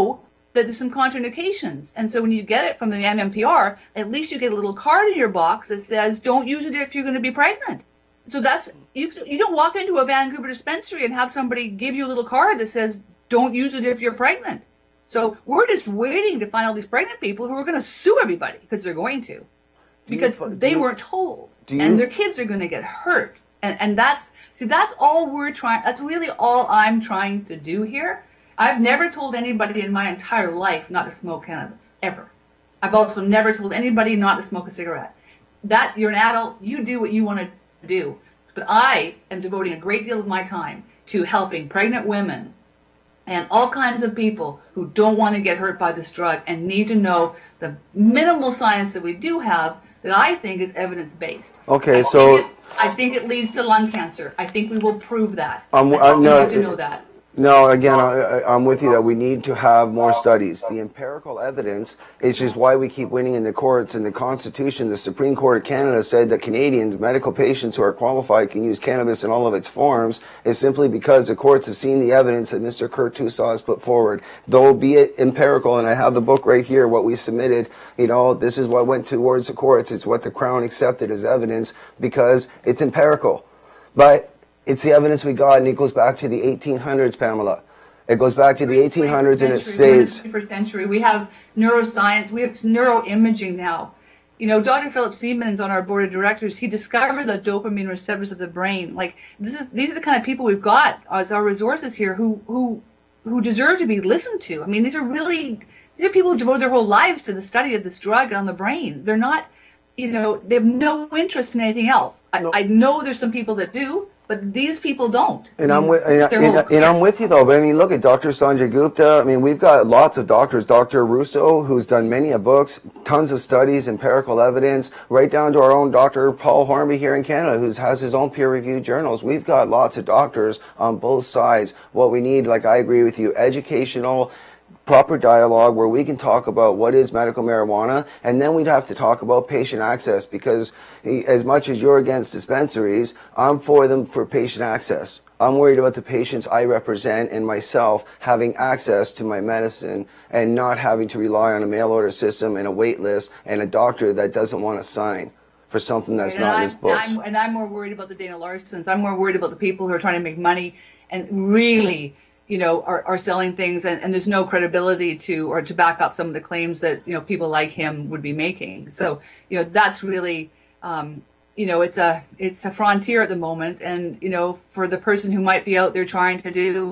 that there's some contraindications. And so when you get it from the M M P R, at least you get a little card in your box that says, don't use it if you're going to be pregnant. So that's, you, you don't walk into a Vancouver dispensary and have somebody give you a little card that says, don't use it if you're pregnant. So we're just waiting to find all these pregnant people who are going to sue everybody, because they're going to, because you, they you, weren't told, you, and their kids are going to get hurt. And, and that's, see, that's all we're trying, that's really all I'm trying to do here. I've never told anybody in my entire life not to smoke cannabis, ever. I've also never told anybody not to smoke a cigarette. That, you're an adult, you do what you want to do. But I am devoting a great deal of my time to helping pregnant women and all kinds of people who don't want to get hurt by this drug and need to know the minimal science that we do have that I think is evidence-based. Okay, I so... Think it, I think it leads to lung cancer. I think we will prove that. Um, I uh, think no, we need to know that. No, again, I, I'm with you that we need to have more studies. The empirical evidence is just why we keep winning in the courts. In the Constitution, the Supreme Court of Canada said that Canadians, medical patients who are qualified, can use cannabis in all of its forms, is simply because the courts have seen the evidence that Mister Kurt Tusaw has put forward. Though be it empirical, and I have the book right here, what we submitted, you know, this is what went towards the courts. It's what the Crown accepted as evidence because it's empirical. But it's the evidence we got, and it goes back to the eighteen hundreds, Pamela. It goes back to the eighteen hundreds, and it saves. twenty-first century. We have neuroscience. We have neuroimaging now. You know, Doctor Philip Siemens on our board of directors, he discovered the dopamine receptors of the brain. Like, this is these are the kind of people we've got as our resources here who who who deserve to be listened to. I mean, these are really these are people who devote their whole lives to the study of this drug on the brain. They're not, you know, they have no interest in anything else. I, no. I know there's some people that do. But these people don't. And I'm with, and, and, and I'm with you though. But I mean, look at Doctor Sanjay Gupta. I mean, we've got lots of doctors. Doctor Russo, who's done many of books, tons of studies, empirical evidence, right down to our own Doctor Paul Hornby here in Canada, who has his own peer-reviewed journals. We've got lots of doctors on both sides. What we need, like I agree with you, educational, proper dialogue where we can talk about what is medical marijuana, and then we'd have to talk about patient access, because as much as you're against dispensaries, I'm for them for patient access. I'm worried about the patients I represent and myself having access to my medicine and not having to rely on a mail order system and a wait list and a doctor that doesn't want to sign for something that's right, not in I'm, his books. I'm, and I'm more worried about the Dana Larsons. I'm more worried about the people who are trying to make money and really, you know, are, are selling things, and, and there's no credibility to, or to back up some of the claims that, you know, people like him would be making. So, you know, that's really, um, you know, it's a, it's a frontier at the moment. And, you know, for the person who might be out there trying to do,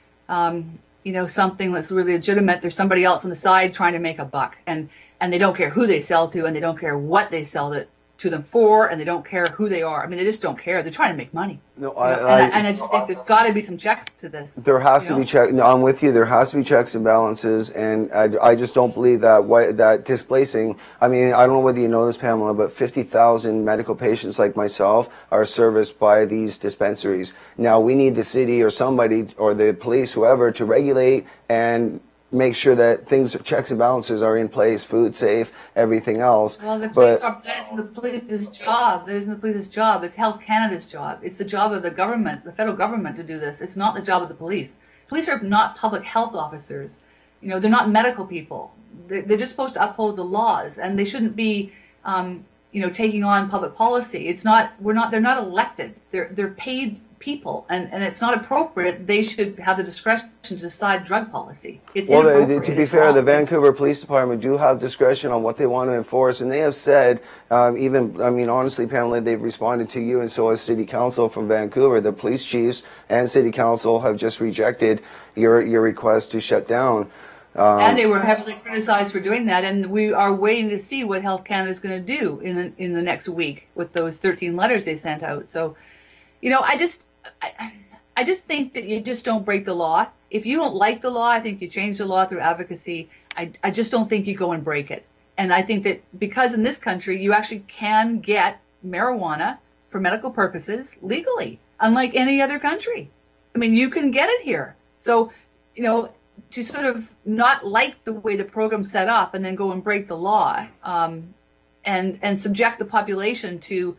um, you know, something that's really legitimate, there's somebody else on the side trying to make a buck, and, and they don't care who they sell to, and they don't care what they sell it to them for, and they don't care who they are. I mean, they just don't care. They're trying to make money. No, I, and, I, I, and I just think there's got to be some checks to this. There has to know? be check. No, I'm with you. There has to be checks and balances, and I, I just don't believe that why, that displacing. I mean, I don't know whether you know this, Pamela, but fifty thousand medical patients like myself are serviced by these dispensaries. Now we need the city or somebody or the police, whoever, to regulate and make sure that things, checks and balances are in place, food safe, everything else. Well, the police but, are, that isn't the police's job. That isn't the police's job. It's Health Canada's job. It's the job of the government, the federal government, to do this. It's not the job of the police. Police are not public health officers. You know, they're not medical people. They're, they're just supposed to uphold the laws, and they shouldn't be, um, you know, taking on public policy. It's not. We're not. They're not elected. They're they're paid people, and, and it's not appropriate. They should have the discretion to decide drug policy. It's well, inappropriate. to be It's fair, wrong. the Vancouver Police Department do have discretion on what they want to enforce, and they have said, um, even, I mean, honestly, Pamela, they've responded to you, and so has City Council from Vancouver. The police chiefs and City Council have just rejected your your request to shut down. Um, and they were heavily criticized for doing that, and we are waiting to see what Health Canada is going to do in the, in the next week with those thirteen letters they sent out. So, you know, I just, I, I just think that you just don't break the law. If you don't like the law, I think you change the law through advocacy. I, I just don't think you go and break it. And I think that because in this country, you actually can get marijuana for medical purposes legally, unlike any other country. I mean, you can get it here. So, you know, to sort of not like the way the program's set up and then go and break the law, um, and and subject the population to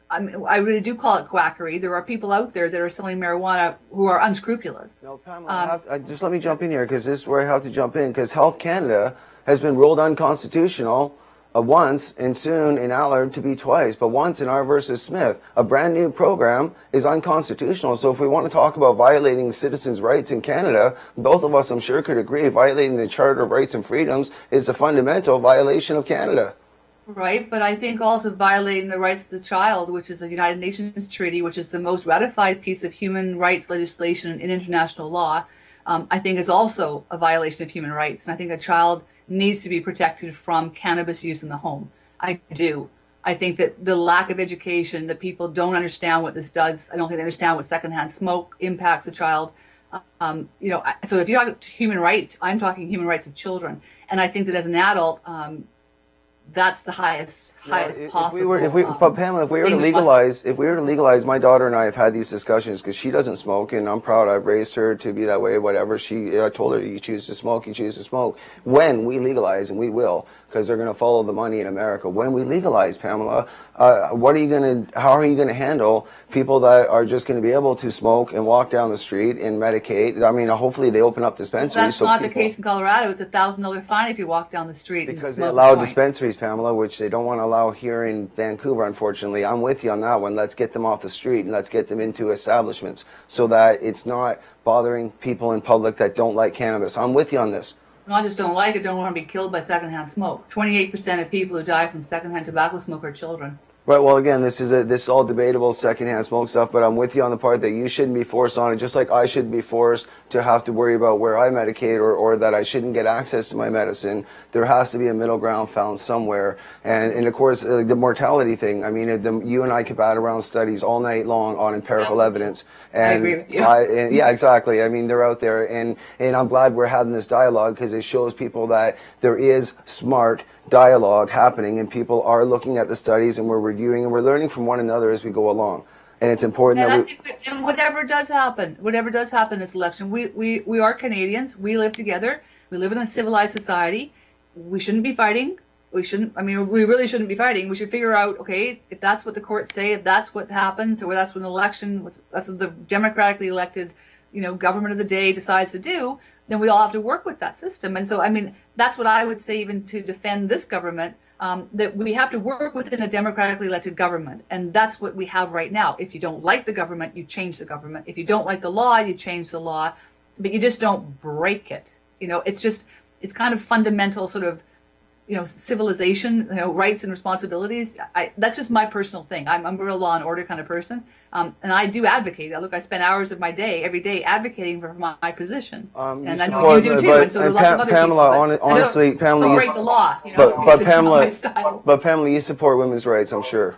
I mean, I really do call it quackery. There are people out there that are selling marijuana who are unscrupulous. No, Pamela, Um, I have to- uh, just let me jump in here because this is where I have to jump in because Health Canada has been ruled unconstitutional uh, once and soon in Allard to be twice, but once in R versus Smith. A brand new program is unconstitutional. So if we want to talk about violating citizens' rights in Canada, both of us I'm sure could agree violating the Charter of Rights and Freedoms is a fundamental violation of Canada. Right, but I think also violating the rights of the child, which is a United Nations treaty, which is the most ratified piece of human rights legislation in international law, um, I think is also a violation of human rights. And I think a child needs to be protected from cannabis use in the home. I do. I think that the lack of education, that people don't understand what this does. I don't think they understand what secondhand smoke impacts a child. Um, you know, so if you're talking human rights, I'm talking human rights of children. And I think that as an adult, um, that's the highest, highest if, possible. If we were, if we, um, but Pamela, if we were to legalize, if we were to legalize, my daughter and I have had these discussions because she doesn't smoke, and I'm proud I've raised her to be that way. Whatever she, I told her, you choose to smoke, you choose to smoke. When we legalize, and we will, because they're going to follow the money in America. When we legalize, Pamela, uh, what are you going to? How are you going to handle people that are just going to be able to smoke and walk down the street and medicate? I mean, hopefully they open up dispensaries. That's so not people, the case in Colorado. It's a thousand dollar fine if you walk down the street because and they smoke allow a joint. dispensaries, Pamela, which they don't want to allow here in Vancouver, unfortunately. I'm with you on that one. Let's get them off the street and let's get them into establishments so that it's not bothering people in public that don't like cannabis. I'm with you on this. No, I just don't like it, don't want to be killed by secondhand smoke. twenty-eight percent of people who die from secondhand tobacco smoke are children. Right. Well, again, this is a, this is all debatable secondhand smoke stuff, but I'm with you on the part that you shouldn't be forced on it, just like I shouldn't be forced to have to worry about where I medicate or, or that I shouldn't get access to my medicine. There has to be a middle ground found somewhere. And, and of course, uh, the mortality thing. I mean, the, you and I could bat around studies all night long on empirical Absolutely. evidence. And I agree with you. I, and yeah, exactly. I mean, they're out there, and, and I'm glad we're having this dialogue because it shows people that there is smart dialogue happening and people are looking at the studies and we're reviewing and we're learning from one another as we go along. And it's important And, that I we... think that, and whatever does happen, whatever does happen in this election, we, we, we are Canadians. We live together. We live in a civilized society. We shouldn't be fighting. We shouldn't, I mean, we really shouldn't be fighting. We should figure out, okay, if that's what the courts say, if that's what happens, or that's what an election, that's what the democratically elected, you know, government of the day decides to do, then we all have to work with that system. And so, I mean, that's what I would say even to defend this government, um, that we have to work within a democratically elected government. And that's what we have right now. If you don't like the government, you change the government. If you don't like the law, you change the law. But you just don't break it. You know, it's just, it's kind of fundamental sort of, you know, civilization, you know, rights and responsibilities. I, that's just my personal thing. I'm, I'm a real law and order kind of person. Um, and I do advocate. Look, I spend hours of my day, every day, advocating for my, my position. Um, and you I know support- you do too. but- and so do and lots Pa- of other Pamela, people. hon- But I honestly, don't, Pamela, don't you- break the law. You know, But, it's but just not Pamela, my style. but Pamela, you support women's rights, I'm sure.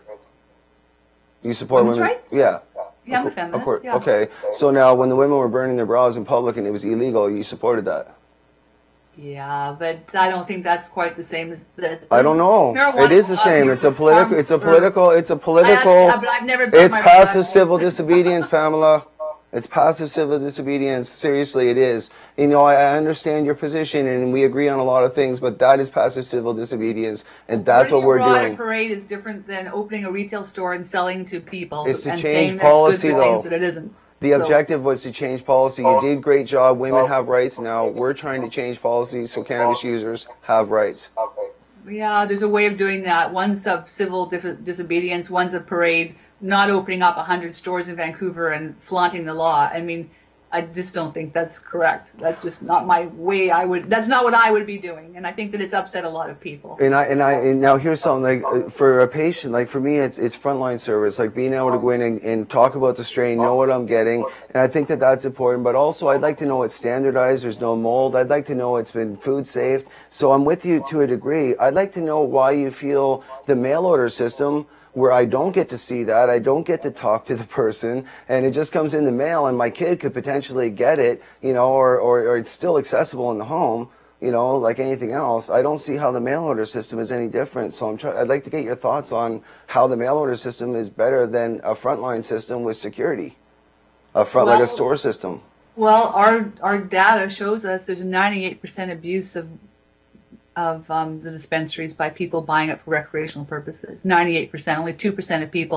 You support Women's women- rights? Yeah. Yeah, I'm a Of feminist. course. Yeah. Okay. So now, when the women were burning their bras in public and it was illegal, you supported that. Yeah, but I don't think that's quite the same as the. I don't know. Marijuana It is the uh, same. It's a political. It's a or- political. It's a I political. actually, but I've never burned It's my passive bras. civil disobedience, Pamela. It's passive civil disobedience. Seriously, it is. You know, I, I understand your position, and we agree on a lot of things, but that is passive civil disobedience, and that's what we're Burning a doing. parade is different than opening a retail store and selling to people It's to and change saying policy, that's good for though. things that it isn't. The So- objective was to change policy. You did a great job. Women have rights now. We're trying to change policy so cannabis users have rights. Yeah, there's a way of doing that. One's a civil dis- disobedience, one's a parade, not opening up one hundred stores in Vancouver and flaunting the law. I mean, I just don't think that's correct. That's just not my way. I would. That's not what I would be doing, and I think that it's upset a lot of people. And I and I and now here's something like uh, for a patient, like for me, it's it's frontline service, like being able to go in and, and talk about the strain, know what I'm getting, and I think that that's important. But also, I'd like to know it's standardized. There's no mold. I'd like to know it's been food safe. So I'm with you to a degree. I'd like to know why you feel the mail order system, where I don't get to see that, I don't get to talk to the person, and it just comes in the mail, and my kid could potentially get it, you know, or, or, or it's still accessible in the home, you know, like anything else. I don't see how the mail order system is any different. So I'm trying. I'd like to get your thoughts on how the mail order system is better than a frontline system with security, a front like a Well- store system. Well, our our data shows us there's a ninety-eight percent abuse of of um, the dispensaries by people buying it for recreational purposes. ninety-eight percent. Only two percent of people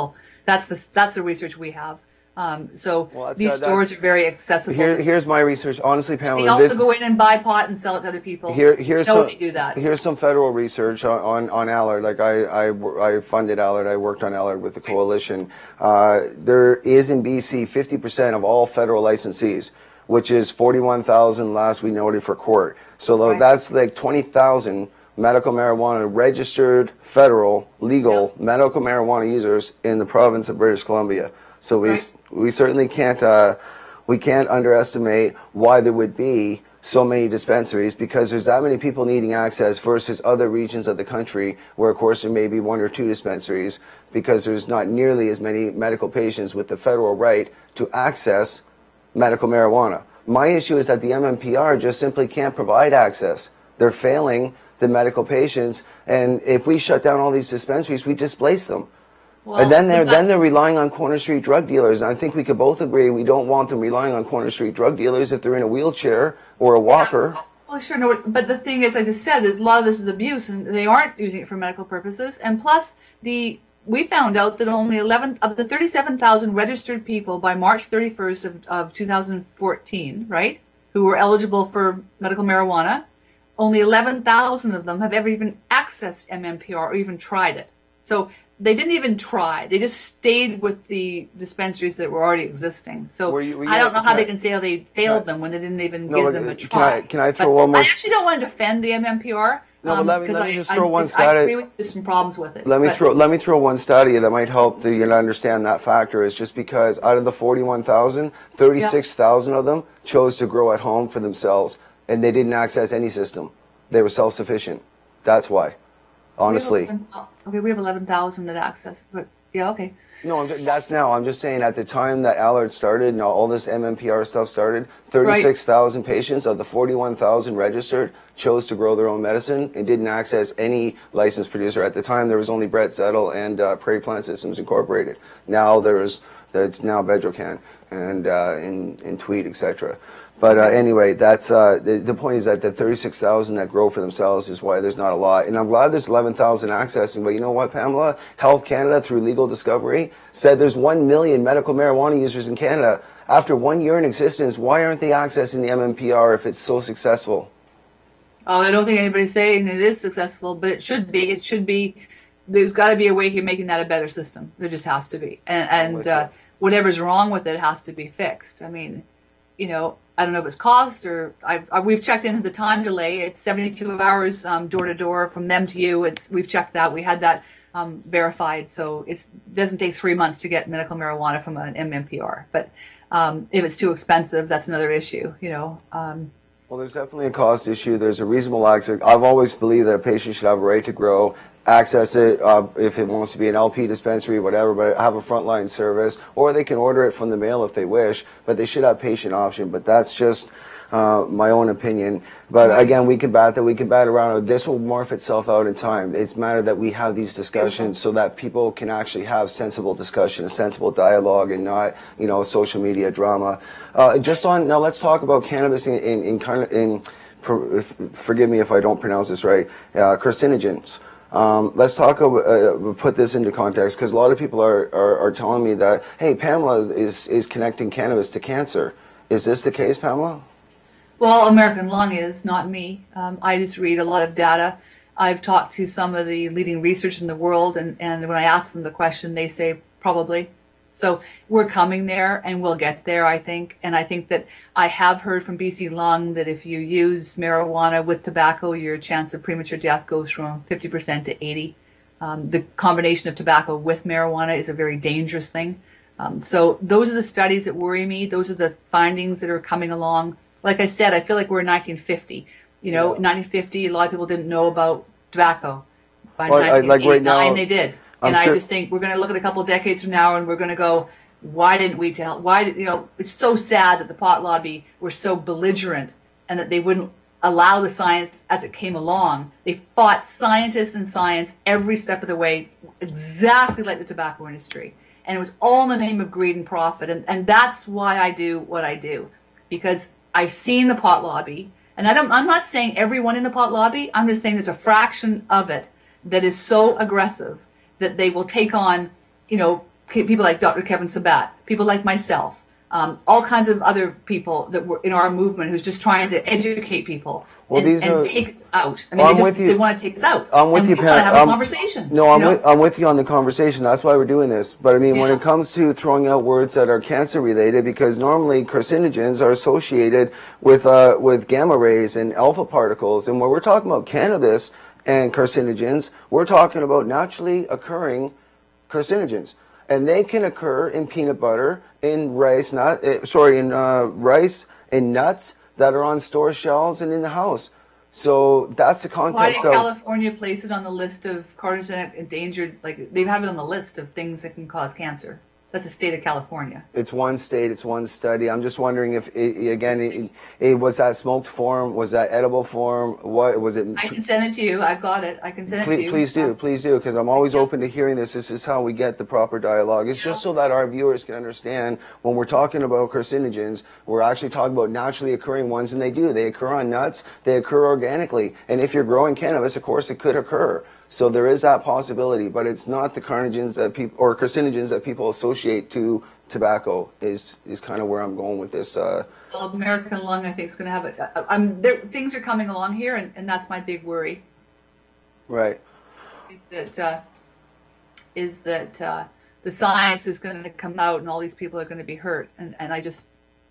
That's the that's the research we have. Um, so Well, that's these got- stores that's- are very accessible. Here, here's my research. Honestly, we Pamela, also this- go in and buy pot and sell it to other people. Here, here's no, some, they do that. Here's some federal research on, on, on Allard. Like I, I, I funded Allard. I worked on Allard with the coalition. Uh, there is in B C fifty percent of all federal licensees, which is forty-one thousand last we noted for court. So Right. that's like twenty thousand medical marijuana registered federal legal Yep. medical marijuana users in the province of British Columbia. So we Right. we certainly can't uh, we can't underestimate why there would be so many dispensaries, because there's that many people needing access versus other regions of the country where, of course, there may be one or two dispensaries because there's not nearly as many medical patients with the federal right to access medical marijuana. My issue is that the M M P R just simply can't provide access. They're failing the medical patients, and if we shut down all these dispensaries, we displace them. Well, And then they're but- then they're relying on corner street drug dealers. And I think we could both agree we don't want them relying on corner street drug dealers if they're in a wheelchair or a walker. Well, sure, no, but the thing is, I just said, that a lot of this is abuse, and they aren't using it for medical purposes. And plus, the we found out that only eleven of the thirty-seven thousand registered people by March thirty-first of, of two thousand fourteen, right, who were eligible for medical marijuana, only eleven thousand of them have ever even accessed M M P R or even tried it. So they didn't even try. They just stayed with the dispensaries that were already existing. So Were you- were you- I don't know how can they I- can say how they failed them when they didn't even No, give but, them uh, a can try. I- can I throw But one more I s- actually don't want to defend the M M P R. No, but let me- 'cause let me I- just I- throw one I stat at- agree with there's some problems with it. Let me but- throw let me throw one stat at you that might help the, you to understand that factor. Is just because out of the forty-one thousand, thirty-six thousand of them chose to grow at home for themselves, and they didn't access any system. They were self-sufficient. That's why. Honestly. We have eleven okay, we have eleven thousand that access, but yeah, okay. No, I'm just, that's now. I'm just saying at the time that Allard started and all this M M P R stuff started, thirty-six thousand patients of the forty-one thousand registered chose to grow their own medicine and didn't access any licensed producer. At the time, there was only Brett Settle and uh, Prairie Plant Systems Incorporated. Now there's, it's now Bedrocan and uh, in, in Tweed, et cetera. But uh, anyway, that's uh, the, the point is that the thirty-six thousand that grow for themselves is why there's not a lot. And I'm glad there's eleven thousand accessing. But you know what, Pamela? Health Canada, through legal discovery, said there's one million medical marijuana users in Canada. After one year in existence, why aren't they accessing the M M P R if it's so successful? Oh, I don't think anybody's saying it is successful, but it should be. It should be. There's got to be a way of making that a better system. There just has to be. And, and with uh, you. whatever's wrong with it has to be fixed. I mean, you know, I don't know if it's cost or I've, I, we've checked into the time delay. It's seventy-two hours um, door to door from them to you. It's we've checked that. We had that um, verified. So it doesn't take three months to get medical marijuana from an M M P R. But um, if it's too expensive, that's another issue. You know. Um, Well, there's definitely a cost issue. There's a reasonable access. I've always believed that a patient should have a right to grow, access it uh, if it wants to be an L P dispensary, whatever, but have a frontline service, or they can order it from the mail if they wish, but they should have patient option. But that's just uh, my own opinion. But again, we can bat that, we can bat around. This will morph itself out in time. It's a matter that we have these discussions so that people can actually have sensible discussion, a sensible dialogue, and not, you know, social media drama. Uh, just on, now let's talk about cannabis in, in, in kind of, in, for, forgive me if I don't pronounce this right, uh, carcinogens. Um, let's talk about, uh, put this into context, because a lot of people are, are, are telling me that, hey, Pamela is, is connecting cannabis to cancer. Is this the case, Pamela? Well, American Lung is, not me. Um, I just read a lot of data. I've talked to some of the leading research in the world, and, and when I ask them the question, they say probably. So we're coming there, and we'll get there, I think. And I think that I have heard from B C Lung that if you use marijuana with tobacco, your chance of premature death goes from fifty percent to eighty. Um, the combination of tobacco with marijuana is a very dangerous thing. Um, so those are the studies that worry me. Those are the findings that are coming along. Like I said, I feel like we're in nineteen fifty. You know, Yeah. nineteen fifty, a lot of people didn't know about tobacco. By Well, I- like right now, nineteen eighty-nine, they did. I'm and I sure- just think we're going to look at a couple of decades from now, and we're going to go, why didn't we tell? Why did you know? It's so sad that the pot lobby were so belligerent, and that they wouldn't allow the science as it came along. They fought scientists and science every step of the way, exactly like the tobacco industry. And it was all in the name of greed and profit. And, and that's why I do what I do, because I've seen the pot lobby. And I don't, I'm not saying everyone in the pot lobby. I'm just saying there's a fraction of it that is so aggressive that they will take on, you know, people like Doctor Kevin Sabat, people like myself, um, all kinds of other people that were in our movement who's just trying to educate people well, and, these and are, take us out. I mean, I'm they, with just, you. they want to take us out. I'm with and you, we want to Pam. have a I'm, conversation. No, I'm you know? with, I'm with you on the conversation. That's why we're doing this. But I mean, Yeah. when it comes to throwing out words that are cancer related, because normally carcinogens are associated with uh, with gamma rays and alpha particles, and when we're talking about cannabis and carcinogens, we're talking about naturally occurring carcinogens. And they can occur in peanut butter, in rice, not uh, sorry, in uh, rice, in nuts that are on store shelves and in the house. So that's the Why context did of. California place it on the list of carcinogenic endangered? Like they have it on the list of things that can cause cancer. That's the state of California. It's one state, it's one study. I'm just wondering if, it, again, it, it, was that smoked form? Was that edible form? What was it? I can send it to you. I've got it. I can send it Please, to you. please do, please do, because I'm always Yeah. open to hearing this. This is how we get the proper dialogue. It's just so that our viewers can understand when we're talking about carcinogens, we're actually talking about naturally occurring ones, and they do. They occur on nuts, they occur organically. And if you're growing cannabis, of course, it could occur. So there is that possibility, but it's not the carcinogens that people or carcinogens that people associate to tobacco. Is is kind of where I'm going with this. Uh, Well, American lung, I think, is going to have a. I'm there. Things are coming along here, and, and that's my big worry. right. Is that uh, is that uh, the science is going to come out, and all these people are going to be hurt, and and I just,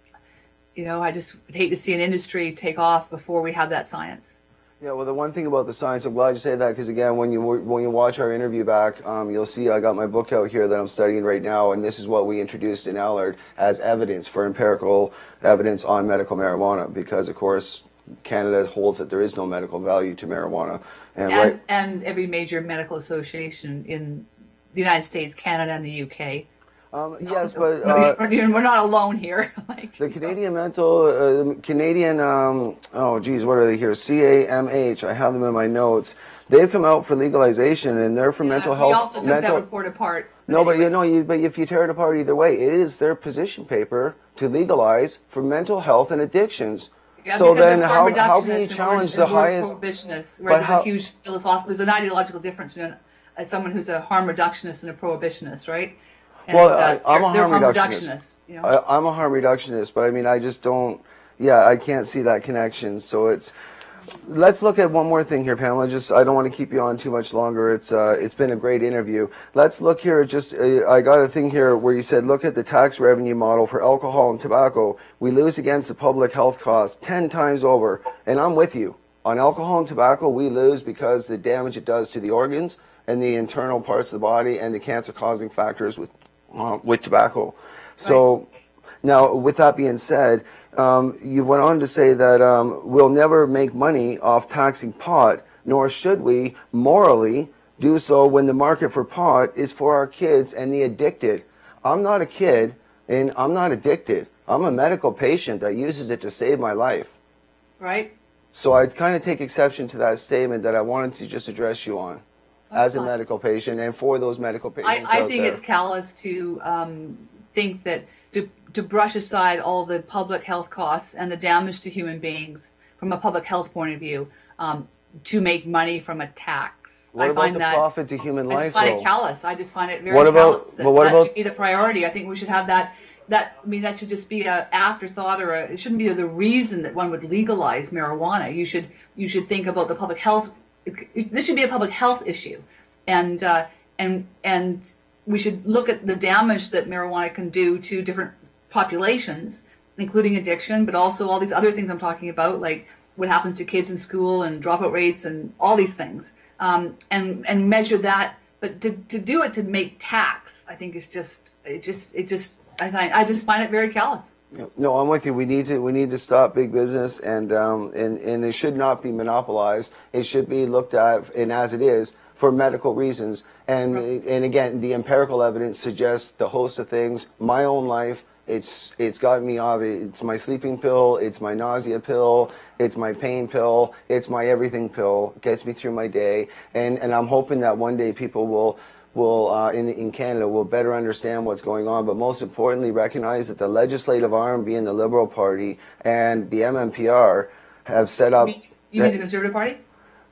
you know, I just would hate to see an industry take off before we have that science. Yeah, well, the one thing about the science, I'm glad you say that, because again, when you when you watch our interview back, um, you'll see I got my book out here that I'm studying right now, and this is what we introduced in Allard as evidence for empirical evidence on medical marijuana, because of course Canada holds that there is no medical value to marijuana, and, And, right. and every major medical association in the United States, Canada, and the U K. Um, yes, but No, uh, we're we're not alone here. Like, the Canadian mental, uh, the Canadian, um, oh geez, what are they here? C A M H. I have them in my notes. They've come out for legalization, and they're for yeah, mental we health. also took mental, that report apart. No, but anyway. you know, you but if you tear it apart either way, it is their position paper to legalize for mental health and addictions. Yeah, so because then, of how harm how can you reductionists and challenge we're- the and we're highest? prohibitionists, but where there's how- a huge philosophical, there's an ideological difference between uh, someone who's a harm reductionist and a prohibitionist, right? And, Well, uh, I, I'm they're, a they're harm harm reductionist. reductionists. You know? I, I'm a harm reductionist, but I mean, I just don't. Yeah, I can't see that connection. So it's. Let's look at one more thing here, Pamela. Just I don't want to keep you on too much longer. It's uh, it's been a great interview. Let's look here. At just uh, I got a thing here where you said look at the tax revenue model for alcohol and tobacco. We lose against the public health costs ten times over, and I'm with you on alcohol and tobacco. We lose because the damage it does to the organs and the internal parts of the body and the cancer-causing factors with uh, with tobacco. So Right. now, with that being said. Um, you went on to say that um, we'll never make money off taxing pot, nor should we morally do so when the market for pot is for our kids and the addicted. I'm not a kid, and I'm not addicted. I'm a medical patient that uses it to save my life. Right? So I kind of take exception to that statement that I wanted to just address you on That's as a fine. medical patient and for those medical I, patients I out think there. it's callous to um, think that to, to brush aside all the public health costs and the damage to human beings from a public health point of view um, to make money from a tax. What I about find the that, profit to human I life, just find though? it callous. I just find it very What about- callous. That, but what that about- should be the priority. I think we should have that. That I mean, that should just be a afterthought, or a, it shouldn't be the reason that one would legalize marijuana. You should you should think about the public health. This should be a public health issue, and uh, and and we should look at the damage that marijuana can do to different populations, including addiction, but also all these other things I'm talking about, like what happens to kids in school and dropout rates and all these things, um, and and measure that. But to, to do it to make tax, I think is just it just it just I find I just find it very callous. No, I'm with you. We need to we need to stop big business, and um, and and it should not be monopolized. It should be looked at, and as it is, for medical reasons. And Right. and again, the empirical evidence suggests the host of things. My own life, it's it's gotten me off. It's my sleeping pill. It's my nausea pill. It's my pain pill. It's my everything pill. It gets me through my day. And and I'm hoping that one day people will. will uh, in in Canada will better understand what's going on, but most importantly recognize that the legislative arm, being the Liberal Party and the M M P R, have set up. You mean, you mean the Conservative Party?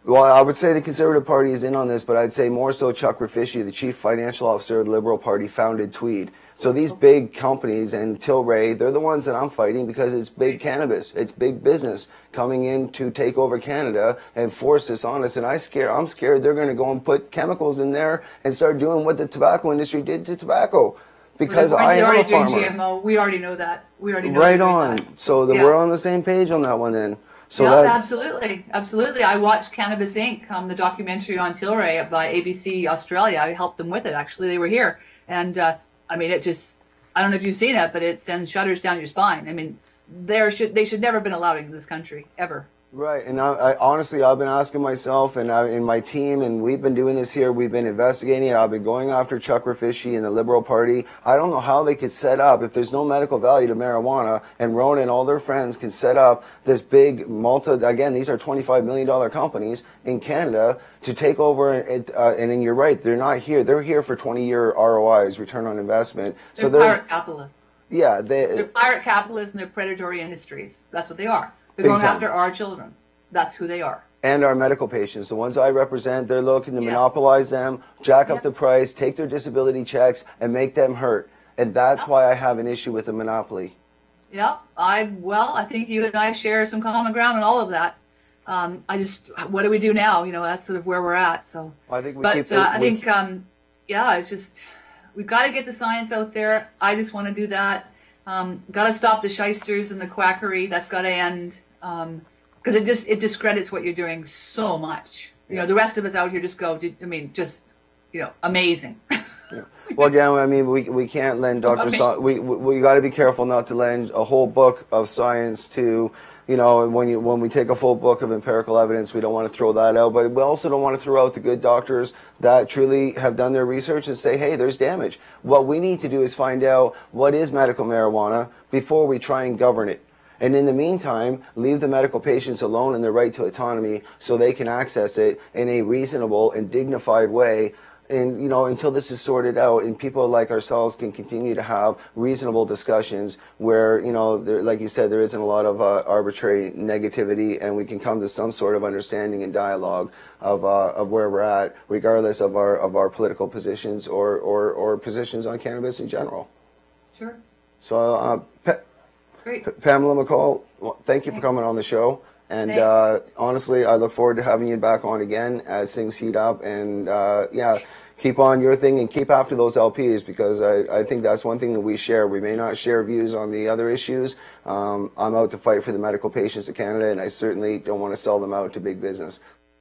Well, I would say the Conservative Party is in on this, but I'd say more so Chuck Raffishi, the chief financial officer of the Liberal Party, founded Tweed. So these big companies and Tilray, they're the ones that I'm fighting because it's big cannabis. It's big business coming in to take over Canada and force this on us. And I scare, I'm scared they're going to go and put chemicals in there and start doing what the tobacco industry did to tobacco. Because well, I am already a farmer. doing G M O. We already know that. We already know right on. That. So the, yeah. we're on the same page on that one then. So yeah, that, absolutely, absolutely. I watched Cannabis Incorporated, um, the documentary on Tilray by A B C Australia. I helped them with it, actually. They were here. And, uh, I mean, it just, I don't know if you've seen it, but it sends shudders down your spine. I mean, there should they should never have been allowed in this country, ever. Right, and I, I honestly, I've been asking myself, and I, in my team, and we've been doing this here. We've been investigating. I've been going after Chuck Raffishi and the Liberal Party. I don't know how they could set up, if there's no medical value to marijuana, and Rona and all their friends can set up this big multi. Again, these are twenty-five million dollar companies in Canada to take over. It, uh, and then you're right, they're not here. They're here for twenty year R O Is, return on investment. They're so they're pirate capitalists. Yeah, they, they're pirate capitalists and they're predatory industries. That's what they are. They're going after our children. That's who they are. And our medical patients, the ones I represent, they're looking to yes. monopolize them, jack yes. up the price, take their disability checks, and make them hurt. And that's yeah. why I have an issue with the monopoly. Yeah, I well, I think you and I share some common ground on all of that. Um, I just, what do we do now? You know, that's sort of where we're at. So, I think we but keep uh, we, I think, um, yeah, it's just we've got to get the science out there. I just want to do that. Um, got to stop the shysters and the quackery. That's got to end. Um, Because it just it discredits what you're doing so much. You know, the rest of us out here just go. I mean, just you know, amazing. yeah. Well, again, I mean, we we can't lend Doctor So- we we, we got to be careful not to lend a whole book of science to. You know, when you when we take a full book of empirical evidence, we don't want to throw that out. But we also don't want to throw out the good doctors that truly have done their research and say, hey, there's damage. What we need to do is find out what is medical marijuana before we try and govern it. And in the meantime, leave the medical patients alone in their right to autonomy so they can access it in a reasonable and dignified way. And, you know, until this is sorted out and people like ourselves can continue to have reasonable discussions where, you know, there, like you said, there isn't a lot of uh, arbitrary negativity and we can come to some sort of understanding and dialogue of, uh, of where we're at, regardless of our, of our political positions or, or, or positions on cannabis in general. Sure. So, uh, Pe- Great. P- Pamela McColl, well, thank you for coming on the show. And uh, honestly, I look forward to having you back on again as things heat up. And uh, yeah, keep on your thing and keep after those L Ps because I, I think that's one thing that we share. We may not share views on the other issues. Um, I'm out to fight for the medical patients of Canada, and I certainly don't want to sell them out to big business.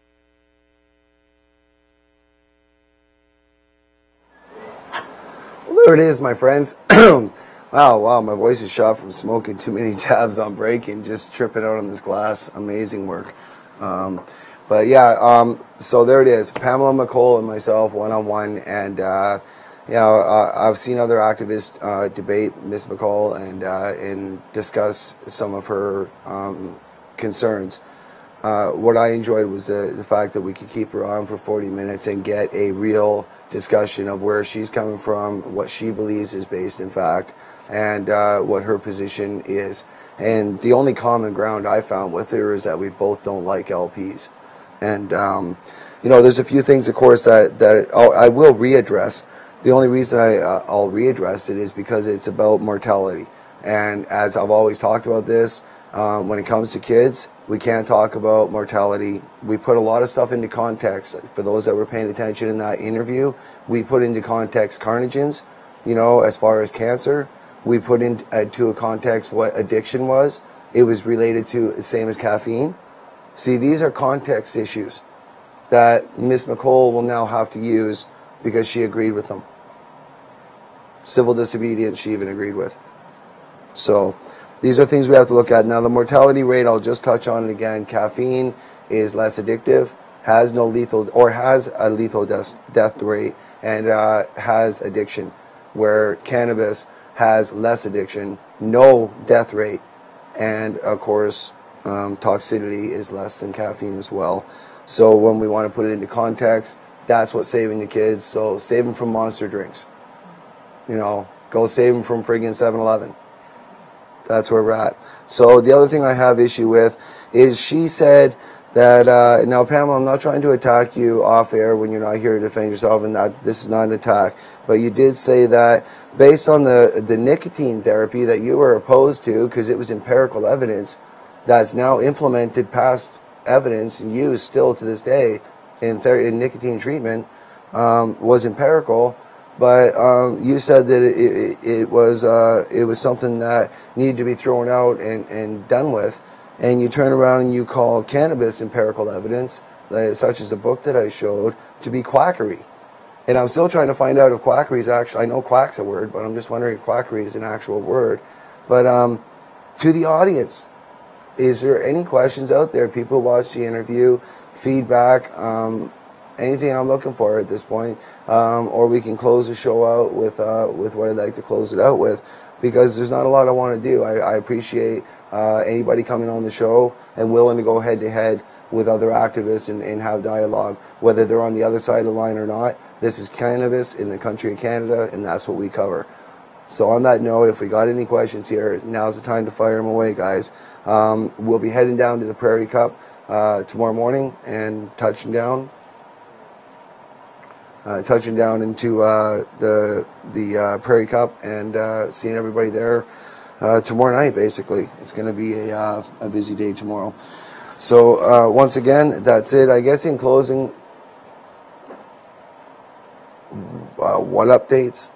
Well, there it is, my friends. Wow, wow, my voice is shot from smoking too many tabs on breaking, just tripping out on this glass. Amazing work. Um, but yeah, um, so there it is. Pamela McColl and myself, one-on-one. And, uh, you know, uh, I've seen other activists uh, debate Miz McColl and, uh, and discuss some of her um, concerns. Uh, what I enjoyed was the, the fact that we could keep her on for forty minutes and get a real discussion of where she's coming from, what she believes is based in fact, and uh, what her position is. And the only common ground I found with her is that we both don't like L Ps. And, um, you know, there's a few things, of course, that, that I'll, I will readdress. The only reason I, uh, I'll readdress it is because it's about mortality. And as I've always talked about this, um, when it comes to kids, we can't talk about mortality. We put a lot of stuff into context. For those that were paying attention in that interview, we put into context carcinogens, you know, as far as cancer. We put into a context what addiction was. It was related to the same as caffeine. See, these are context issues that Miz McColl will now have to use because she agreed with them. Civil disobedience she even agreed with. So these are things we have to look at. Now, the mortality rate, I'll just touch on it again. Caffeine is less addictive, has no lethal, or has a lethal death, death rate, and uh, has addiction, where cannabis has less addiction, no death rate, and, of course, um, toxicity is less than caffeine as well. So when we want to put it into context, that's what's saving the kids. So save them from monster drinks. You know, go save them from friggin' seven eleven. That's where we're at. So the other thing I have issue with is she said that uh, now, Pamela, I'm not trying to attack you off air when you're not here to defend yourself, and that this is not an attack. But you did say that based on the the nicotine therapy that you were opposed to, because it was empirical evidence that's now implemented past evidence and used still to this day in, ther- in nicotine treatment, um, was empirical. But um, you said that it, it, it was uh, it was something that needed to be thrown out and, and done with. And you turn around and you call cannabis empirical evidence, uh, such as the book that I showed, to be quackery. And I'm still trying to find out if quackery is actually, I know quack's a word, but I'm just wondering if quackery is an actual word. But um, to the audience, is there any questions out there? People watch the interview, feedback, um, anything I'm looking for at this point, um, or we can close the show out with uh, with what I'd like to close it out with, because there's not a lot I want to do. I, I appreciate uh, anybody coming on the show and willing to go head to head with other activists and, and have dialogue, whether they're on the other side of the line or not. This is cannabis in the country of Canada, and that's what we cover. So on that note, if we got any questions here, now's the time to fire them away, guys. Um, we'll be heading down to the Prairie Cup uh, tomorrow morning and touching down. Uh, touching down into uh, the the uh, Prairie Cup and uh, seeing everybody there uh, tomorrow night. Basically, it's going to be a uh, a busy day tomorrow. So uh, once again, that's it. I guess in closing, uh, what updates?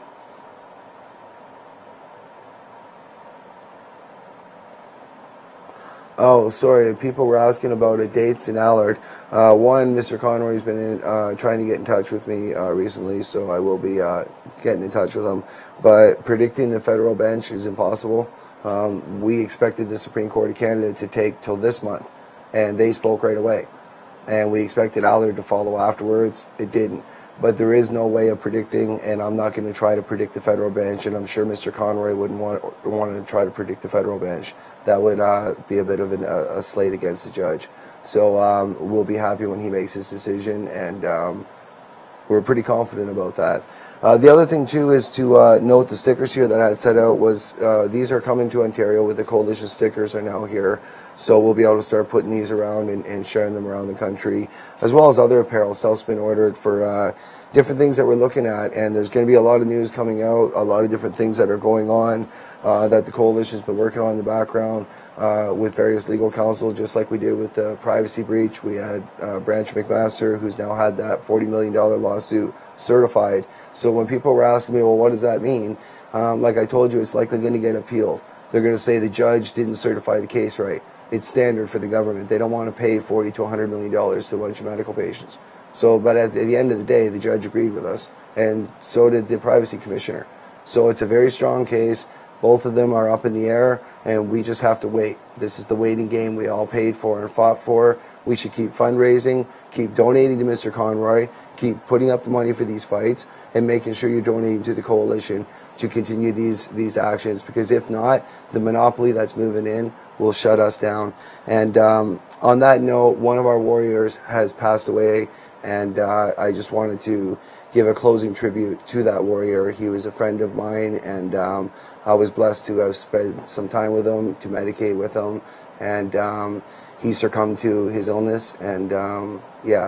Oh, sorry. People were asking about uh, dates in Allard. Uh, one, Mister Conroy's been in, uh, trying to get in touch with me uh, recently, so I will be uh, getting in touch with him. But predicting the federal bench is impossible. Um, we expected the Supreme Court of Canada to take till this month, and they spoke right away. And we expected Allard to follow afterwards. It didn't. But there is no way of predicting, and I'm not going to try to predict the federal bench, and I'm sure Mister Conroy wouldn't want, want to try to predict the federal bench. That would uh, be a bit of an, a, a slate against the judge. So um, we'll be happy when he makes his decision, and um, we're pretty confident about that. Uh, the other thing, too, is to uh, note the stickers here that I had set out was uh, these are coming to Ontario with the coalition stickers are now here. So we'll be able to start putting these around and, and sharing them around the country, as well as other apparel. Stuff's been ordered for uh, different things that we're looking at, and there's going to be a lot of news coming out, a lot of different things that are going on uh, that the coalition's been working on in the background uh, with various legal counsel, just like we did with the privacy breach. We had uh, Branch McMaster, who's now had that forty million dollars lawsuit certified. So when people were asking me, well, what does that mean? Um, like I told you, it's likely going to get appealed. They're going to say the judge didn't certify the case right. It's standard for the government. They don't want to pay forty to one hundred million dollars to a bunch of medical patients. So, but at the end of the day, the judge agreed with us, and so did the privacy commissioner. So it's a very strong case. Both of them are up in the air, and we just have to wait. This is the waiting game we all paid for and fought for. We should keep fundraising, keep donating to Mister Conroy, keep putting up the money for these fights, and making sure you're donating to the coalition to continue these these actions, because if not, the monopoly that's moving in will shut us down. And um, on that note, one of our warriors has passed away, and uh, I just wanted to give a closing tribute to that warrior. He was a friend of mine, and um, I was blessed to have spent some time with him, to medicate with him, and um, he succumbed to his illness, and um, yeah,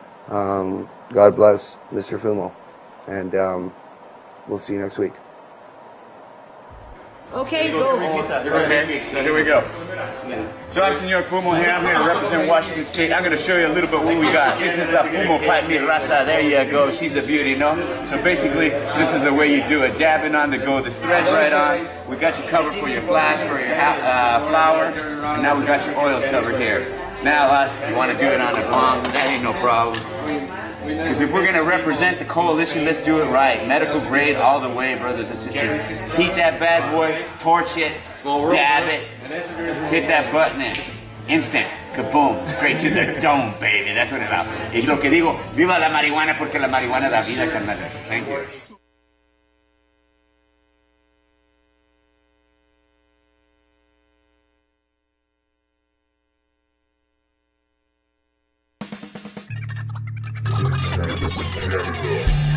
um, God bless Mister Fumo, and um, we'll see you next week. Okay, go. Okay, so here we go. So I'm Senor Fumo here. I'm here to represent Washington State. I'm going to show you a little bit what we got. This is the Fumo Pat Mi Raza. There you go. She's a beauty, no? So basically, this is the way you do it. Dabbing on the go. This thread's right on. We got you covered for your flash, for your uh, flour. And now we got your oils covered here. Now, us, you want to do it on the palm. That ain't no problem. Because if we're going to represent the coalition, let's do it right. Medical grade all the way, brothers and sisters. Heat that bad boy, torch it, dab it, hit that button in. Instant, kaboom, straight to the dome, baby. That's what it's about. Es lo que digo, viva la marihuana porque la marihuana da vida, carnales. Thank you. Cannabis in Canada.